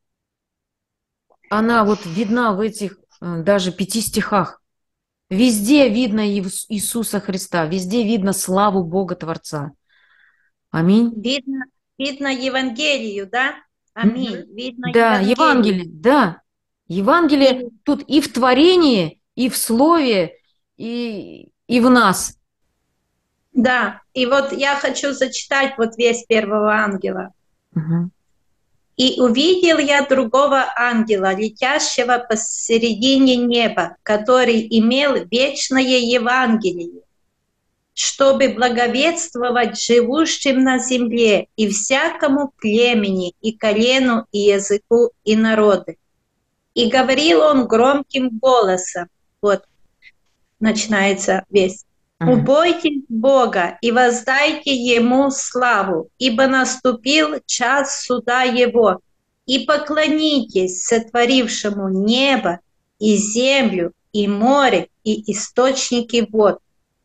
она вот видна в этих даже 5 стихах. Везде видно Иисуса Христа, везде видно славу Бога Творца. Аминь. Видно Евангелию, да? Аминь. Видно Да, Евангелию. Евангелие, да. Евангелие тут и в творении, и в слове, и в нас. Да, и вот я хочу зачитать вот весь первого ангела. Угу. «И увидел я другого ангела, летящего посередине неба, который имел вечное Евангелие, чтобы благовествовать живущим на земле и всякому племени, и колену, и языку, и народу. И говорил он громким голосом». Вот начинается весь. «Убойтесь Бога и воздайте Ему славу, ибо наступил час суда Его, и поклонитесь сотворившему небо и землю, и море, и источники вод».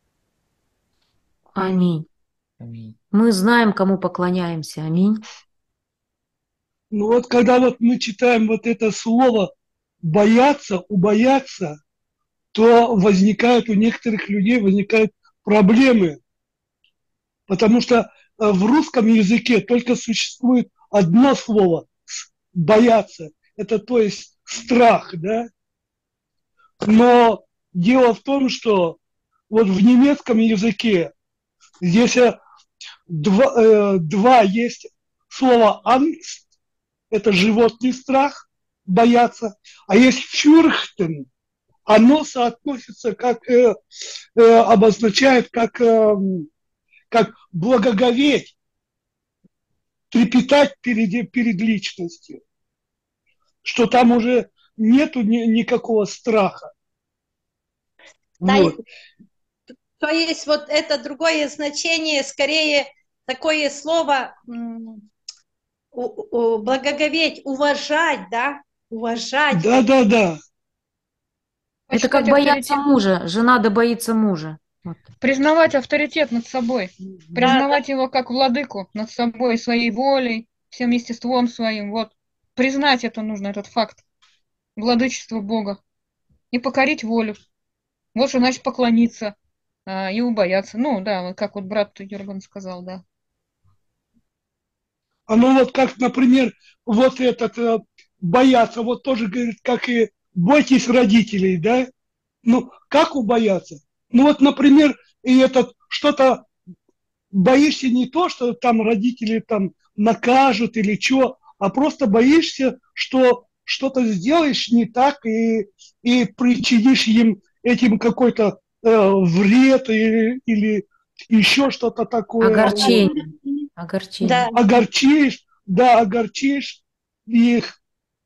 Аминь. Аминь. Мы знаем, кому поклоняемся. Аминь. Ну вот когда вот мы читаем вот это слово «бояться», «убояться», то возникают у некоторых людей проблемы. Потому что в русском языке только существует одно слово – «бояться». Это то есть страх, да? Но дело в том, что вот в немецком языке здесь два есть слова «angst», это животный страх, бояться, а есть «fürchten», оно соотносится обозначает как благоговеть, трепетать перед личностью, что там уже нету никакого страха. Да, Вот. то есть вот это другое значение, скорее такое слово благоговеть, уважать, да? Уважать. Да. Это Почитать как бояться авторитет, мужа. Жена да боится мужа. Вот. признавать авторитет над собой, Да, признавать его как владыку над собой, своей волей, всем естеством своим. Вот. Признать это нужно, этот факт. Владычество Бога. И покорить волю. Вот что значит поклониться и убояться. Ну, да, вот как вот брат Юрган сказал, да. Оно вот как, например, вот этот бояться, вот тоже говорит, как и бойтесь родителей, да? Ну, как убояться? Ну вот, например, и этот что-то боишься не то, что там родители там накажут или что, а просто боишься, что что-то сделаешь не так и причинишь им этим какой-то вред или еще что-то такое. Вот. Огорчение. да, Огорчение. Огорчишь их.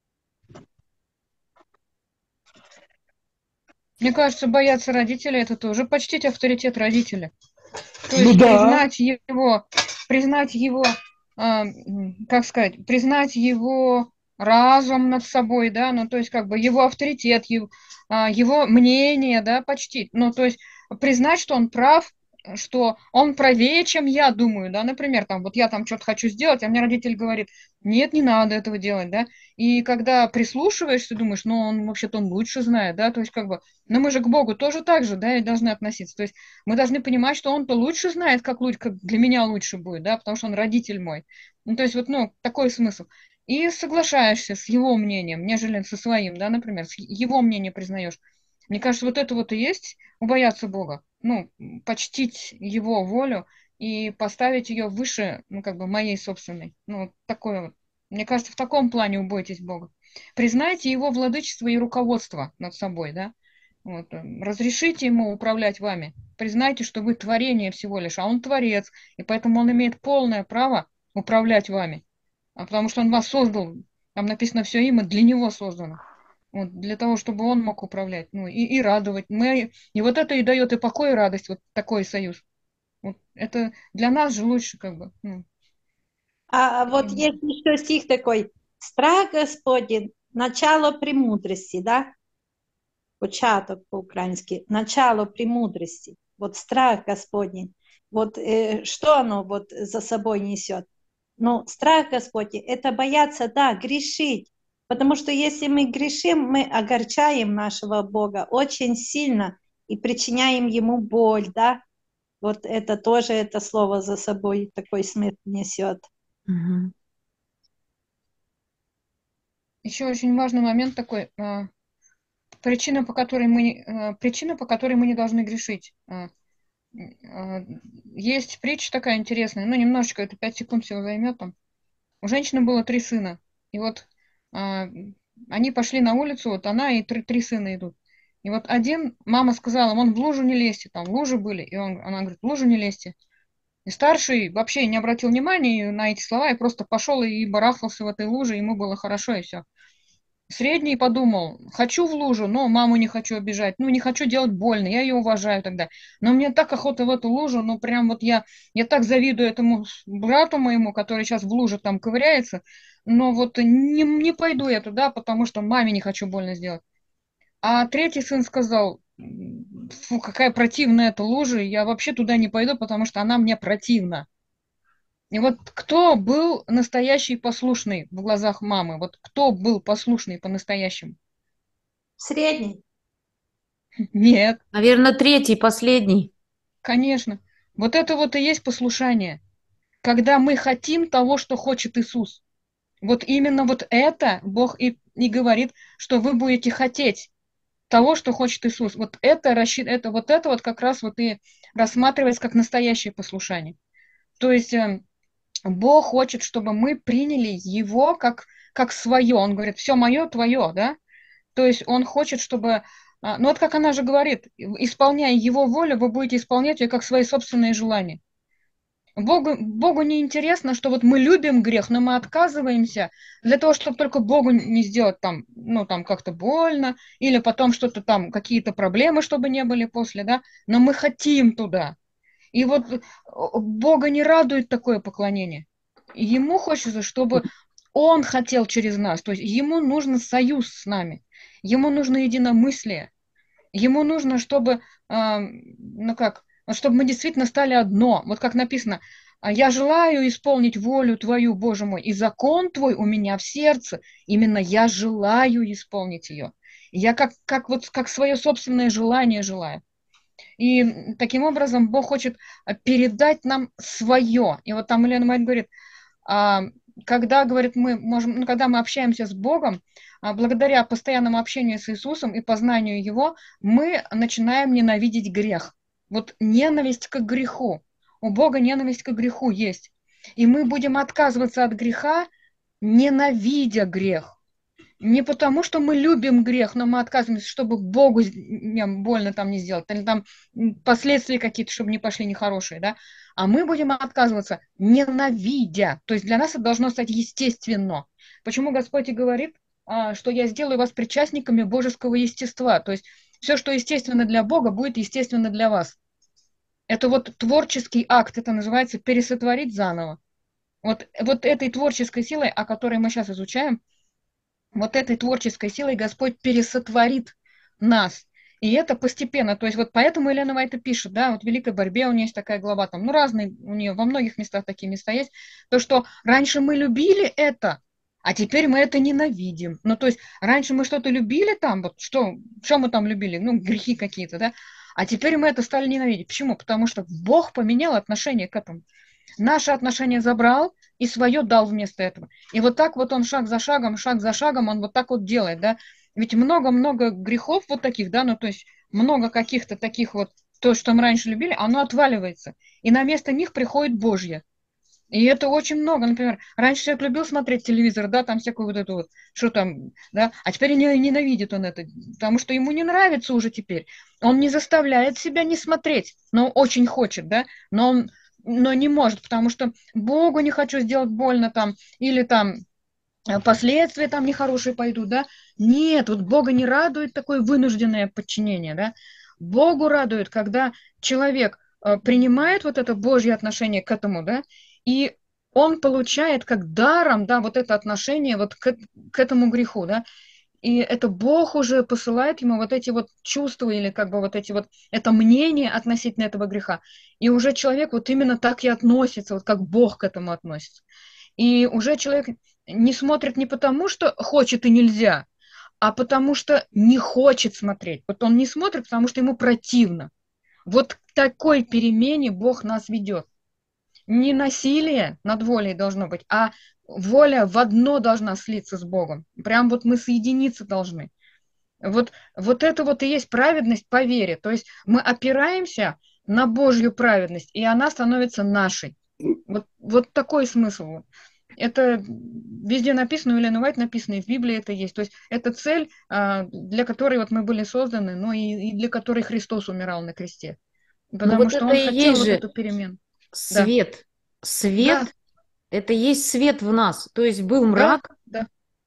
Мне кажется, бояться родителей это тоже почтить авторитет родителя. То Ну есть да, признать его, как сказать, признать его разум над собой, да, ну, то есть, как бы, его авторитет, его мнение, да, почтить. Ну, то есть, признать, что он прав, что он правее, чем я думаю, да, например, там, вот я там что-то хочу сделать, а мне родитель говорит, нет, не надо этого делать, да, и когда прислушиваешься, думаешь, ну, он вообще-то он лучше знает, да, то есть, как бы, но мы же к Богу тоже так же, да, и должны относиться, то есть, мы должны понимать, что он-то лучше знает, как для меня лучше будет, да, потому что он родитель мой. Ну, то есть вот, ну, такой смысл. И соглашаешься с его мнением, нежели со своим, да, например, его мнение признаешь. Мне кажется, вот это вот и есть убояться Бога. Ну, почтить его волю и поставить ее выше, ну, как бы, моей собственной. Ну, вот такое вот. Мне кажется, в таком плане убойтесь Бога. Признайте его владычество и руководство над собой, да. Вот, разрешите ему управлять вами. Признайте, что вы творение всего лишь, а он творец, и поэтому он имеет полное право управлять вами. Потому что он вас создал, там написано все имя для него создано. Вот, для того, чтобы он мог управлять, ну, и радовать. И вот это и дает и покой, и радость, вот такой союз. Вот это для нас же лучше, как бы. Ну, А вот и- есть еще стих такой. Страх Господень, начало премудрости, да? Початок по-украински. Начало премудрости. Вот страх Господень. Вот что оно вот за собой несет? Ну, страх Господень – это бояться, да, грешить. Потому что если мы грешим, мы огорчаем нашего Бога очень сильно и причиняем Ему боль, да? Вот это тоже, это слово за собой такой смысл несет. Мгм. Еще очень важный момент такой. Причина, по которой мы не должны грешить. Есть притча такая интересная, ну, немножечко, это 5 секунд всего займет там. У женщины было 3 сына, и вот а, они пошли на улицу, вот она и три сына идут. И вот один, мама сказала, вон в лужу не лезьте, там лужи были, и она говорит, в лужу не лезьте. И старший вообще не обратил внимания на эти слова и просто пошел и барахтался в этой луже, ему было хорошо и все. Средний подумал, хочу в лужу, но маму не хочу обижать, ну, не хочу делать больно, я ее уважаю тогда. Но мне так охота в эту лужу, ну, прям вот я так завидую этому брату моему, который сейчас в луже там ковыряется, но вот не пойду я туда, потому что маме не хочу больно сделать. А третий сын сказал, фу, какая противная эта лужа, я вообще туда не пойду, потому что она мне противна. И вот кто был настоящий послушный в глазах мамы? Вот кто был послушный по-настоящему? Средний. Нет, Наверное, третий, последний. конечно. Вот это вот и есть послушание. Когда мы хотим того, что хочет Иисус. Вот именно вот это Бог и говорит, что вы будете хотеть того, что хочет Иисус. Вот это, это вот как раз вот и рассматривается как настоящее послушание. То есть Бог хочет, чтобы мы приняли Его как свое. Он говорит, все мое, твое, да? То есть Он хочет, чтобы... Ну вот как она же говорит, исполняя Его волю, вы будете исполнять ее как свои собственные желания. Богу не интересно, что вот мы любим грех, но мы отказываемся для того, чтобы только Богу не сделать там, ну, там как-то больно, или потом что-то там, какие-то проблемы, чтобы не были после, да, но мы хотим туда. И вот Бога не радует такое поклонение. Ему хочется, чтобы Он хотел через нас, то есть ему нужен союз с нами, ему нужно единомыслие, ему нужно, чтобы, ну как, вот чтобы мы действительно стали одно. Вот как написано, я желаю исполнить волю Твою, Боже мой, и закон Твой у меня в сердце. Именно я желаю исполнить ее. Я как свое собственное желание желаю. И таким образом Бог хочет передать нам свое. И вот там Елена Майт говорит, а, когда, говорит, мы можем, ну, когда мы общаемся с Богом, благодаря постоянному общению с Иисусом и познанию Его, мы начинаем ненавидеть грех. Вот ненависть к греху. У Бога ненависть к греху есть. И мы будем отказываться от греха, ненавидя грех. Не потому, что мы любим грех, но мы отказываемся, чтобы Богу больно там не сделать, или там последствия какие-то, чтобы не пошли нехорошие, да, а мы будем отказываться, ненавидя. То есть для нас это должно стать естественно. Почему Господь и говорит, что я сделаю вас причастниками божеского естества. То есть все, что естественно для Бога, будет естественно для вас. Это вот творческий акт, это называется пересотворить заново. Вот этой творческой силой, о которой мы сейчас изучаем, вот этой творческой силой Господь пересотворит нас. И это постепенно. То есть вот поэтому Елена Вайт и пишет, да, вот в «Великой борьбе» у нее есть такая глава, там, ну, разные, у нее во многих местах такие места есть, то, что раньше мы любили это, а теперь мы это ненавидим. Ну, то есть раньше мы что-то любили там, вот что мы там любили? Ну, грехи какие-то, да, а теперь мы это стали ненавидеть. Почему? Потому что Бог поменял отношение к этому. Наше отношение забрал и свое дал вместо этого. И вот так вот он шаг за шагом, он вот так вот делает, да. Ведь много-много грехов вот таких, да, ну то есть много каких-то таких вот, то, что мы раньше любили, оно отваливается. И на место них приходит Божье. И это очень много. Например, раньше человек любил смотреть телевизор, да, там всякую вот эту вот, что там, да, а теперь ненавидит он это, потому что ему не нравится уже теперь. Он не заставляет себя не смотреть, но очень хочет, да, но не может, потому что Богу не хочу сделать больно там, или там последствия там нехорошие пойдут, да. Нет, вот Бога не радует такое вынужденное подчинение, да. Богу радует, когда человек принимает вот это Божье отношение к этому, да, и он получает как даром, да, вот это отношение вот к этому греху, да, и это Бог уже посылает ему вот эти вот чувства или как бы вот эти вот, это мнение относительно этого греха. И уже человек вот именно так и относится, вот как Бог к этому относится. И уже человек не смотрит не потому, что хочет и нельзя, а потому что не хочет смотреть. Вот он не смотрит, потому что ему противно. Вот к такой перемене Бог нас ведет. Не насилие над волей должно быть, а воля в одно должна слиться с Богом. Прям вот мы соединиться должны. Вот это вот и есть праведность по вере. То есть мы опираемся на Божью праведность, и она становится нашей. Вот такой смысл. Это везде написано, у Елены Уайт написано, и в Библии это есть. То есть это цель, для которой вот мы были созданы, но и для которой Христос умирал на кресте. Ну Потому вот что это Он и хотел есть вот же эту перемену. свет. Свет Да, – это есть свет в нас. То есть был да, мрак, да,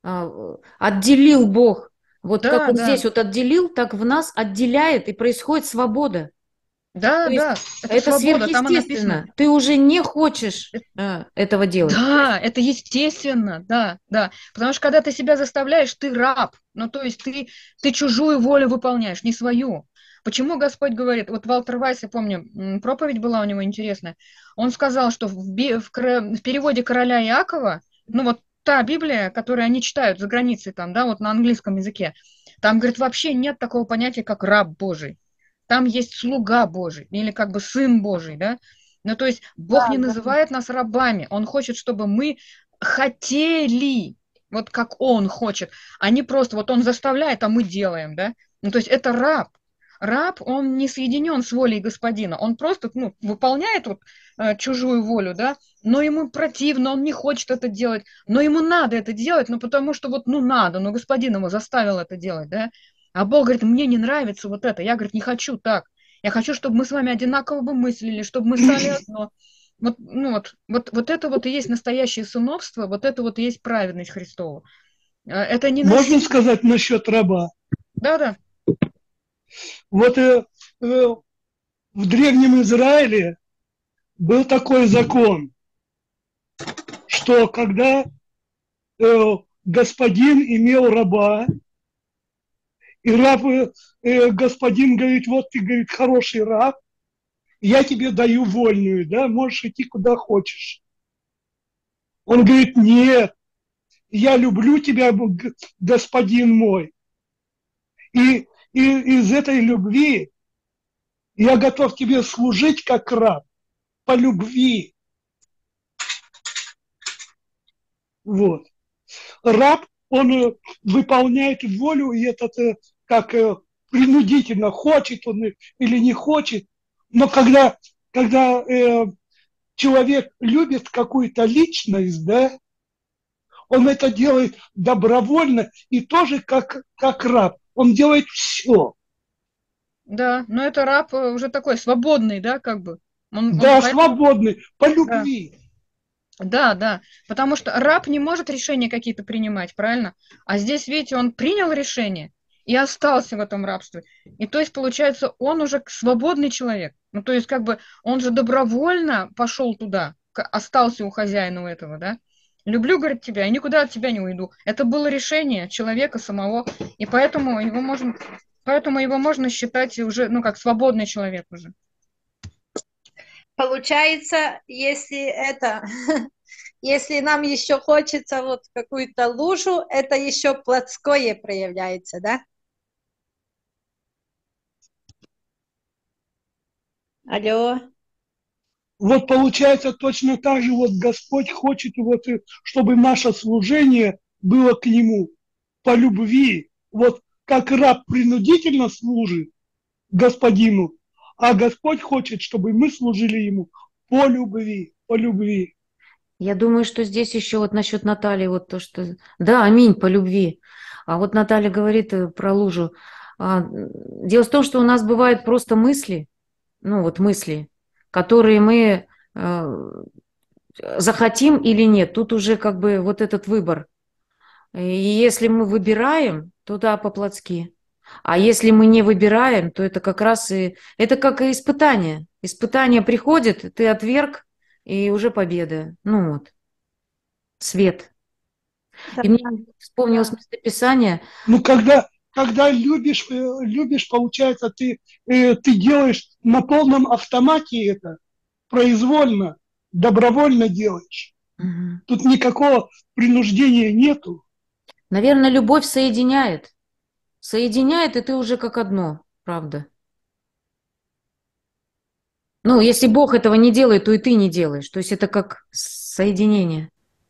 отделил Бог. Вот как да, вот да, здесь вот отделил, так в нас отделяет, и происходит свобода. да, То есть да, это это свобода, там и написано. сверхъестественно. Ты уже не хочешь этого делать. Да, это естественно, да, да. Потому что когда ты себя заставляешь, ты раб. Ну, то есть ты чужую волю выполняешь, не свою. Почему Господь говорит, вот Валтер Вайс, я помню, проповедь была у него интересная, он сказал, что в переводе короля Иакова, ну вот та Библия, которую они читают за границей там, да, вот на английском языке, там, говорит, вообще нет такого понятия, как раб Божий. Там есть слуга Божий или как бы сын Божий, да. Ну, то есть Бог Да, не да. называет нас рабами, Он хочет, чтобы мы хотели, вот как он хочет, а не просто вот он заставляет, а мы делаем, да? Ну, то есть это раб. Раб, он не соединен с волей господина, он просто, ну, выполняет вот чужую волю, да, но ему противно, он не хочет это делать, но ему надо это делать, ну, потому что вот, ну, надо, но господин его заставил это делать, да. А Бог говорит, мне не нравится вот это, я, говорит, не хочу так, я хочу, чтобы мы с вами одинаково бы мыслили, чтобы мы стали одно. Вот, ну, вот это вот и есть настоящее сыновство, вот это вот и есть праведность Христова. Это не Можно насилие. сказать насчет раба? Да-да. Вот в Древнем Израиле был такой закон, что когда господин имел раба, и раб, господин говорит, вот ты, говорит, хороший раб, я тебе даю вольную, да, можешь идти куда хочешь. Он говорит, нет, я люблю тебя, господин мой. И из этой любви я готов тебе служить как раб, по любви. Вот. Раб, он выполняет волю, и этот как принудительно, хочет он или не хочет. Но когда человек любит какую-то личность, да, он это делает добровольно и тоже как раб. Он делает все. Да, но это раб уже такой свободный, да, как бы. Он Да, поэтому, свободный, по да, любви. да, потому что раб не может решения какие-то принимать, правильно? А здесь, видите, он принял решение и остался в этом рабстве. И то есть, получается, он уже свободный человек. Ну, то есть, как бы, он же добровольно пошел туда, остался у хозяина у этого, да? Люблю, говорит, тебя, и никуда от тебя не уйду. Это было решение человека самого, и поэтому его можно считать уже, ну, как свободный человек уже. Получается, если нам еще хочется вот какую-то лужу, это еще плотское проявляется, да? Алло. Вот получается точно так же, вот Господь хочет, вот, чтобы наше служение было к Нему по любви. Вот как раб принудительно служит Господину, а Господь хочет, чтобы мы служили Ему по любви, по любви. Я думаю, что здесь еще вот насчет Натальи, вот то, что... Да, аминь, по любви. А вот Наталья говорит про лужу. Дело в том, что у нас бывают просто мысли, ну вот мысли, которые мы захотим или нет. Тут уже как бы вот этот выбор. И если мы выбираем, то да, по-плотски. А если мы не выбираем, то это как раз и... Это как и испытание. Испытание приходит, ты отверг, и уже победа. Ну вот, свет. Да, И мне вспомнилось да. местописание. Ну, когда любишь, получается, ты делаешь на полном автомате это, произвольно, добровольно делаешь. Мгм. Тут никакого принуждения нету. Наверное, любовь соединяет. Соединяет, и ты уже как одно, правда. Ну, если Бог этого не делает, то и ты не делаешь. То есть это как соединение.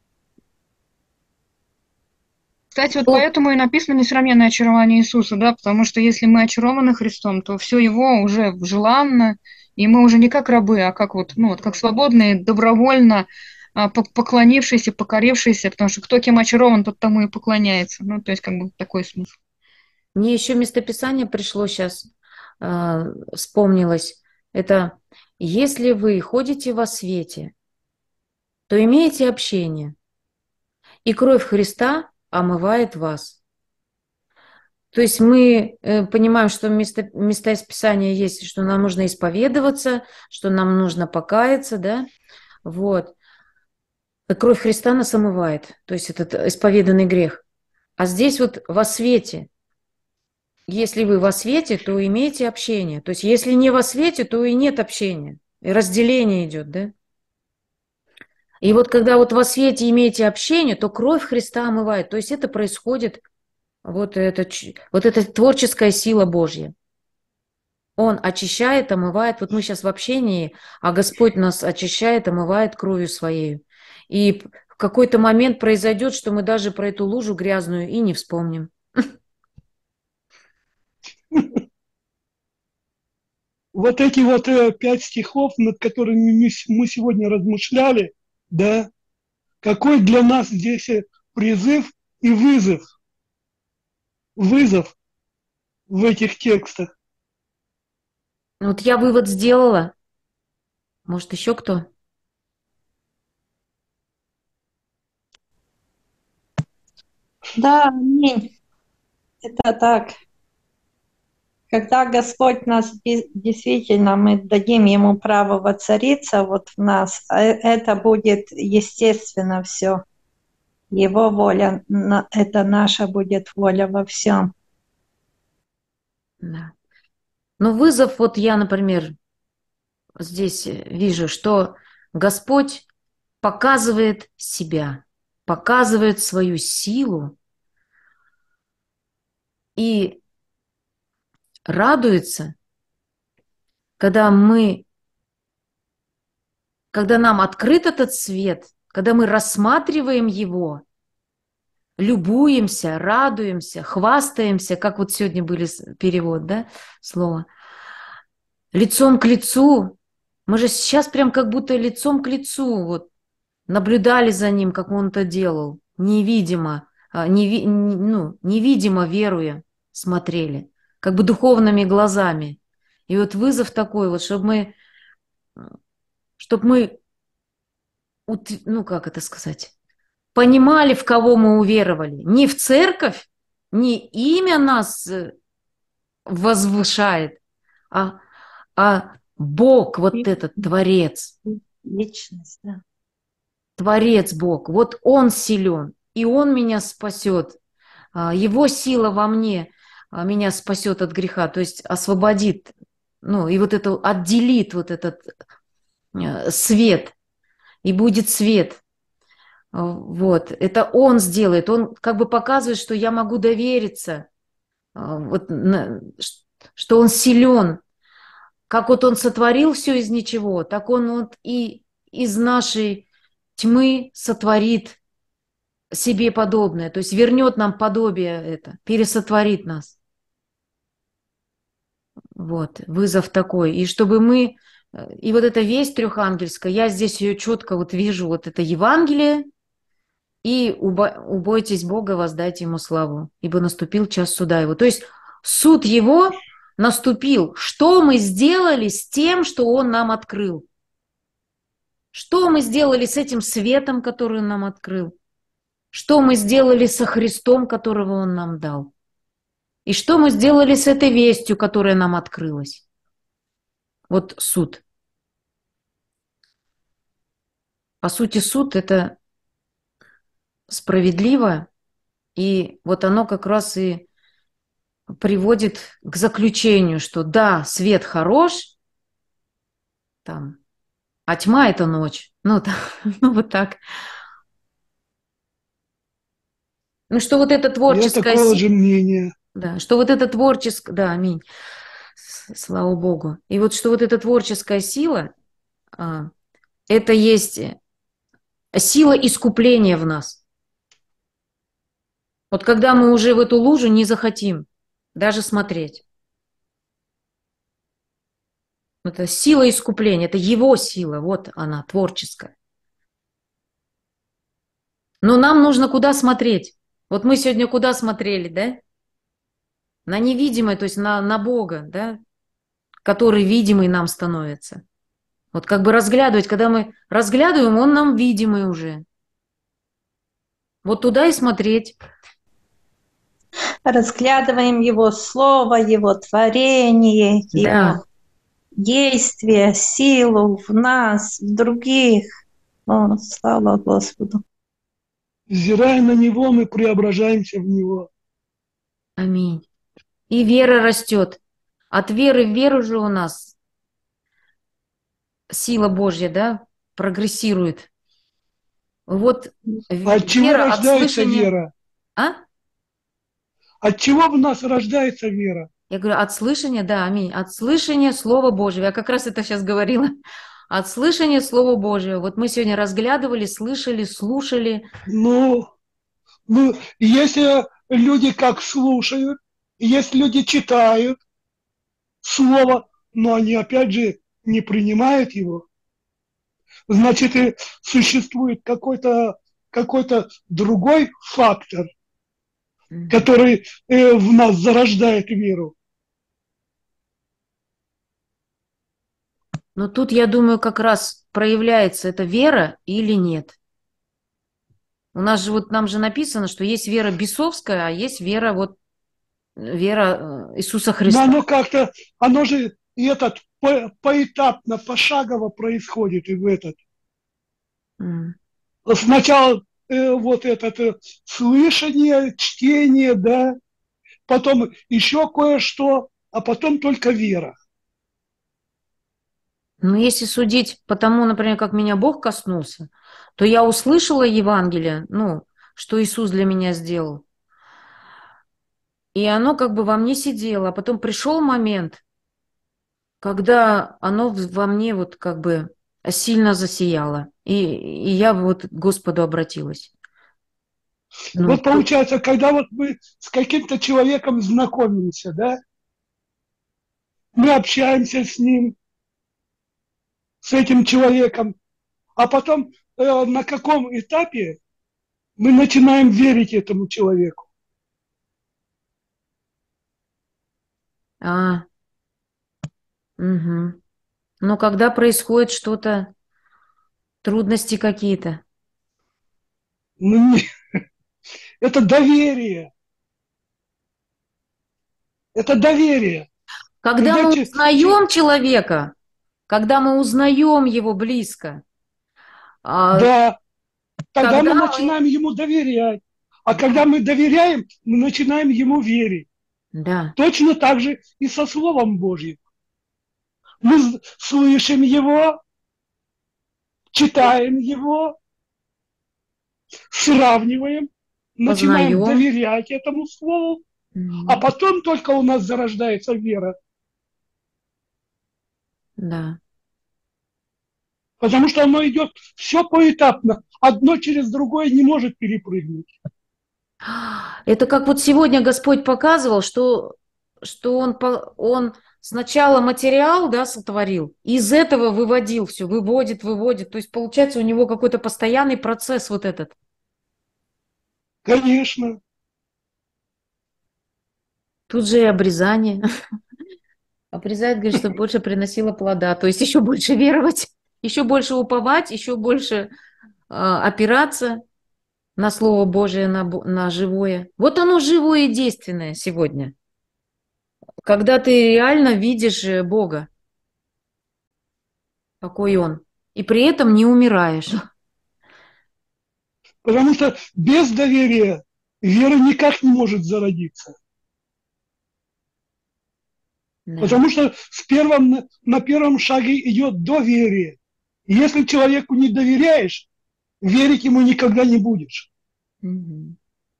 Кстати, вот Что? поэтому и написано несравненное очарование Иисуса, да, потому что если мы очарованы Христом, то все его уже желанно, и мы уже не как рабы, а как вот, ну, вот как свободные, добровольно поклонившиеся, покорившиеся, потому что кто кем очарован, тот тому и поклоняется. Ну, то есть как бы такой смысл. Мне еще местописание пришло сейчас, вспомнилось. Это «Если вы ходите во свете, то имеете общение, и кровь Христа омывает вас». То есть мы понимаем, что места из Писания есть, что нам нужно исповедоваться, что нам нужно покаяться, да, вот. Кровь Христа нас омывает, то есть этот исповеданный грех. А здесь вот во свете, если вы во свете, то имеете общение. То есть если не во свете, то и нет общения. И разделение идет, да? И вот когда вот во свете имеете общение, то кровь Христа омывает. То есть это происходит, вот эта творческая сила Божья. Он очищает, омывает. Вот мы сейчас в общении, а Господь нас очищает, омывает кровью Своей. И какой-то момент произойдет, что мы даже про эту лужу грязную и не вспомним. Вот эти вот 5 стихов, над которыми мы сегодня размышляли, да, какой для нас здесь призыв и вызов? Вызов в этих текстах. Вот я вывод сделала. Может, еще кто? Да, аминь. Это так. Когда Господь нас действительно, мы дадим Ему право воцариться вот в нас, это будет естественно все. Его воля, это наша будет воля во всем. Да. Но вызов, вот я, например, здесь вижу, что Господь показывает себя, показывает свою силу и радуется, когда нам открыт этот свет, когда мы рассматриваем его, любуемся, радуемся, хвастаемся, как вот сегодня были перевод, да, слова, лицом к лицу. Мы же сейчас прям как будто лицом к лицу вот наблюдали за ним, как он это делал, невидимо, невидимо веруя, смотрели, как бы духовными глазами. И вот вызов такой вот, чтобы мы, ну как это сказать, понимали, в кого мы уверовали. Не в церковь, не имя нас возвышает, а Бог, вот этот Творец. Личность, да. Творец Бог, вот Он силен, и Он меня спасет. Его сила во мне меня спасет от греха, то есть освободит, ну и вот это отделит вот этот свет, и будет свет. Вот, это Он сделает, Он как бы показывает, что я могу довериться, вот, что Он силен. Как вот Он сотворил все из ничего, так Он вот и из нашей тьмы сотворит себе подобное, то есть вернет нам подобие это, пересотворит нас. Вот, вызов такой. И чтобы мы, и вот эта весть трехангельская, я здесь ее четко вот вижу, вот это Евангелие, и убойтесь Бога, воздайте Ему славу, ибо наступил час суда Его. То есть суд Его наступил. Что мы сделали с тем, что Он нам открыл? Что мы сделали с этим светом, который Он нам открыл? Что мы сделали со Христом, которого Он нам дал? И что мы сделали с этой вестью, которая нам открылась? Вот суд. По сути, суд – это справедливо, и вот оно как раз и приводит к заключению, что да, свет хорош, там, а тьма – это ночь. Ну, ну вот так. Ну, что вот это Я творческая такого сила, же мнения. да, что вот это творческое, да, аминь, слава Богу. И вот что вот эта творческая сила, это есть сила искупления в нас. Вот когда мы уже в эту лужу не захотим даже смотреть. Это сила искупления, это его сила, вот она, творческая. Но нам нужно куда смотреть? Вот мы сегодня куда смотрели, да? На невидимое, то есть на Бога, да? Который видимый нам становится. Вот как бы разглядывать, когда мы разглядываем, он нам видимый уже. Вот туда и смотреть. Разглядываем Его Слово, Его творение, Да. Его действие, силу в нас, в других. О, слава Господу. Взирая на Него, мы преображаемся в Него. Аминь. И вера растет. От веры в веру же у нас сила Божья, да, прогрессирует. Вот От чего вера от рождается слышания. вера? А? От чего в нас рождается вера? Я говорю, от слышания, да, аминь. От слышания Слова Божьего. Я как раз это сейчас говорила. От слышания Слова Божьего. Вот мы сегодня разглядывали, слышали, слушали. Ну, есть люди как слушают, есть люди читают слово, но они опять же не принимают его. Значит, и существует какой-то другой фактор, который в нас зарождает веру. Но тут, я думаю, как раз проявляется эта вера или нет. У нас же вот нам же написано, что есть вера бесовская, а есть вера вера Иисуса Но Христа. оно как-то, оно же поэтапно, пошагово происходит и в этот. Сначала вот это слышание, чтение, да, потом еще кое-что, а потом только вера. Но если судить по тому, например, как меня Бог коснулся, то я услышала Евангелие, что Иисус для меня сделал. И оно как бы во мне сидело. А потом пришел момент, когда оно во мне вот как бы сильно засияло. И я вот к Господу обратилась. Вот получается, когда вот мы с каким-то человеком знакомимся, да, мы общаемся с ним, с этим человеком, а потом на каком этапе мы начинаем верить этому человеку. Угу. Но когда происходит что-то, трудности какие-то. Это доверие. Это доверие. Когда мы узнаем человека, когда мы узнаем его близко, да, тогда мы начинаем ему доверять. А когда мы доверяем, мы начинаем ему верить. Да. Точно так же и со Словом Божьим. Мы слышим его, читаем его, сравниваем, начинаем доверять этому Слову, а потом только у нас зарождается вера. Да. Потому что оно идет все поэтапно. Одно через другое не может перепрыгнуть. Это как вот сегодня Господь показывал, что он сначала материал, да, сотворил, из этого выводил все, выводит. То есть получается у него какой-то постоянный процесс вот этот. Конечно. Тут же и обрезание. Обрезает, говорит, чтобы больше приносило плода. То есть еще больше веровать, еще больше уповать, еще больше опираться на Слово Божие, на живое. Вот оно живое и действенное сегодня. Когда ты реально видишь Бога, какой Он, и при этом не умираешь. Потому что без доверия вера никак не может зародиться. Да. Потому что на первом шаге идет доверие. И если человеку не доверяешь, верить ему никогда не будешь. Угу.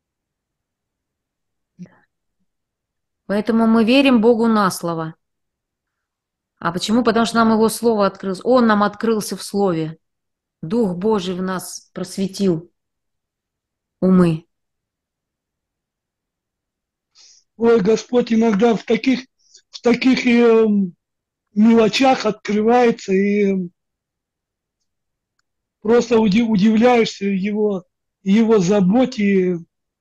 Поэтому мы верим Богу на слово. А почему? Потому что нам Его Слово открылось. Он нам открылся в Слове. Дух Божий в нас просветил умы. Ой, Господь иногда в таких мелочах открывается, и просто удивляешься его заботе.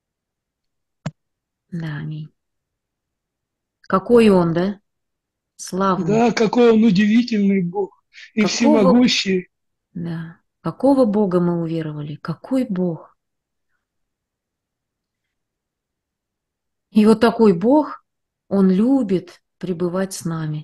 Да, аминь. Какой Он, да? Славный. Да, какой Он удивительный Бог и всемогущий. Да. Какого Бога мы уверовали? Какой Бог? И вот такой Бог, Он любит пребывать с нами.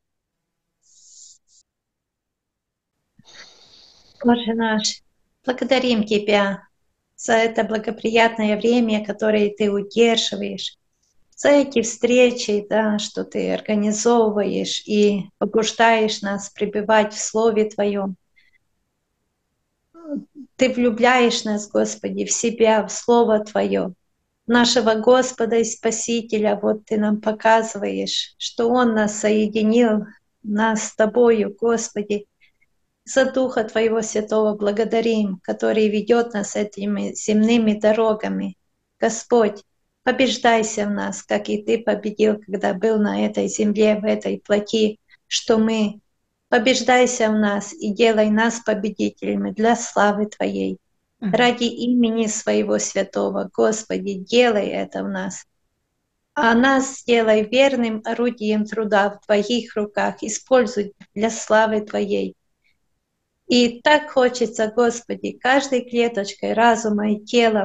Боже наш, благодарим Тебя за это благоприятное время, которое Ты удерживаешь, за эти встречи, да, что Ты организовываешь и побуждаешь нас пребывать в Слове Твоем. Ты влюбляешь нас, Господи, в себя, в Слово Твое, нашего Господа и Спасителя. Вот Ты нам показываешь, что Он нас соединил, нас с Тобою, Господи. За Духа Твоего Святого благодарим, который ведет нас этими земными дорогами. Господь, побеждайся в нас, как и Ты победил, когда был на этой земле, в этой плоти, что мы. Побеждайся в нас и делай нас победителями для славы Твоей. Ради имени Своего Святого, Господи, делай это в нас. А нас сделай верным орудием труда в Твоих руках, используй для славы Твоей. И так хочется, Господи, каждой клеточкой разума и тела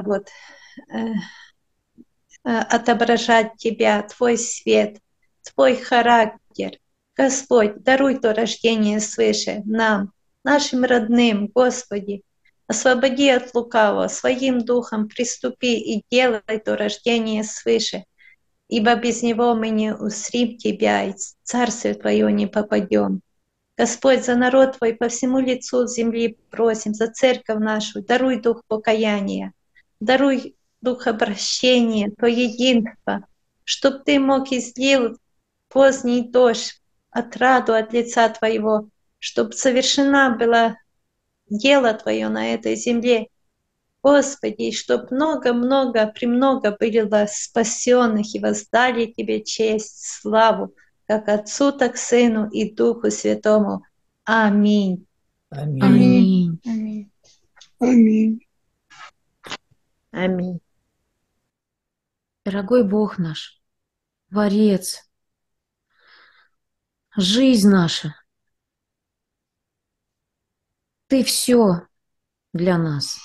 отображать Тебя, Твой свет, Твой характер. Господь, даруй то рождение свыше нам, нашим родным, Господи. Освободи от лукавого, Своим Духом приступи и делай то рождение свыше, ибо без него мы не узрим Тебя и в Царствие Твое не попадем. Господь, за народ Твой по всему лицу земли просим, за церковь нашу, даруй дух покаяния, даруй дух обращения, то единство, чтоб Ты мог излил поздний дождь, отраду от лица Твоего, чтоб совершена была дело Твое на этой земле. Господи, чтоб много-много, премного было спасенных и воздали Тебе честь, славу, как Отцу, так Сыну и Духу Святому. Аминь. Аминь. Аминь. Аминь. Аминь. Дорогой Бог наш, Творец, жизнь наша, Ты все для нас.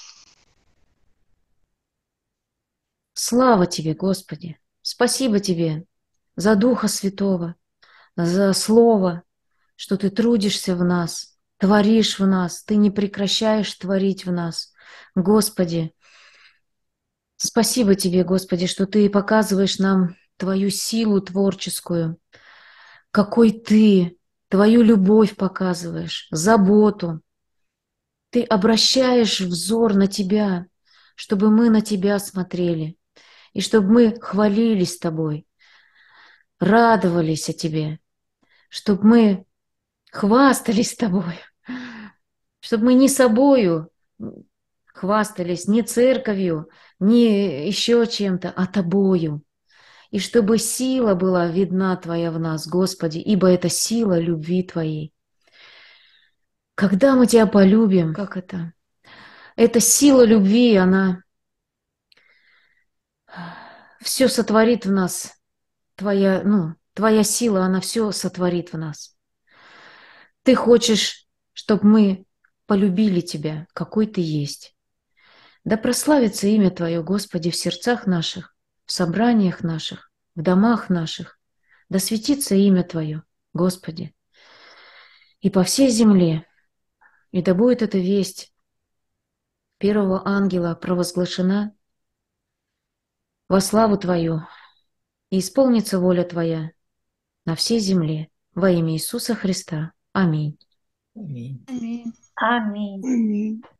Слава Тебе, Господи! Спасибо Тебе за Духа Святого, за Слово, что Ты трудишься в нас, творишь в нас, Ты не прекращаешь творить в нас. Господи, спасибо Тебе, Господи, что Ты показываешь нам Твою силу творческую, какой Ты, Твою любовь показываешь, заботу. Ты обращаешь взор на Тебя, чтобы мы на Тебя смотрели, и чтобы мы хвалились Тобой, радовались о Тебе, чтобы мы хвастались Тобой, чтобы мы не собою хвастались, не церковью, не еще чем-то, а Тобою. И чтобы сила была видна Твоя в нас, Господи, ибо это сила любви Твоей. Когда мы Тебя полюбим, как это? Эта сила любви, она все сотворит в нас. Твоя сила, она все сотворит в нас. Ты хочешь, чтобы мы полюбили Тебя, какой Ты есть. Да прославится имя Твое, Господи, в сердцах наших, в собраниях наших, в домах наших. Да светится имя Твое, Господи, и по всей земле. И да будет эта весть первого ангела провозглашена во славу Твою, и исполнится воля Твоя на всей земле. Во имя Иисуса Христа. Аминь. Аминь. Аминь. Аминь. Аминь.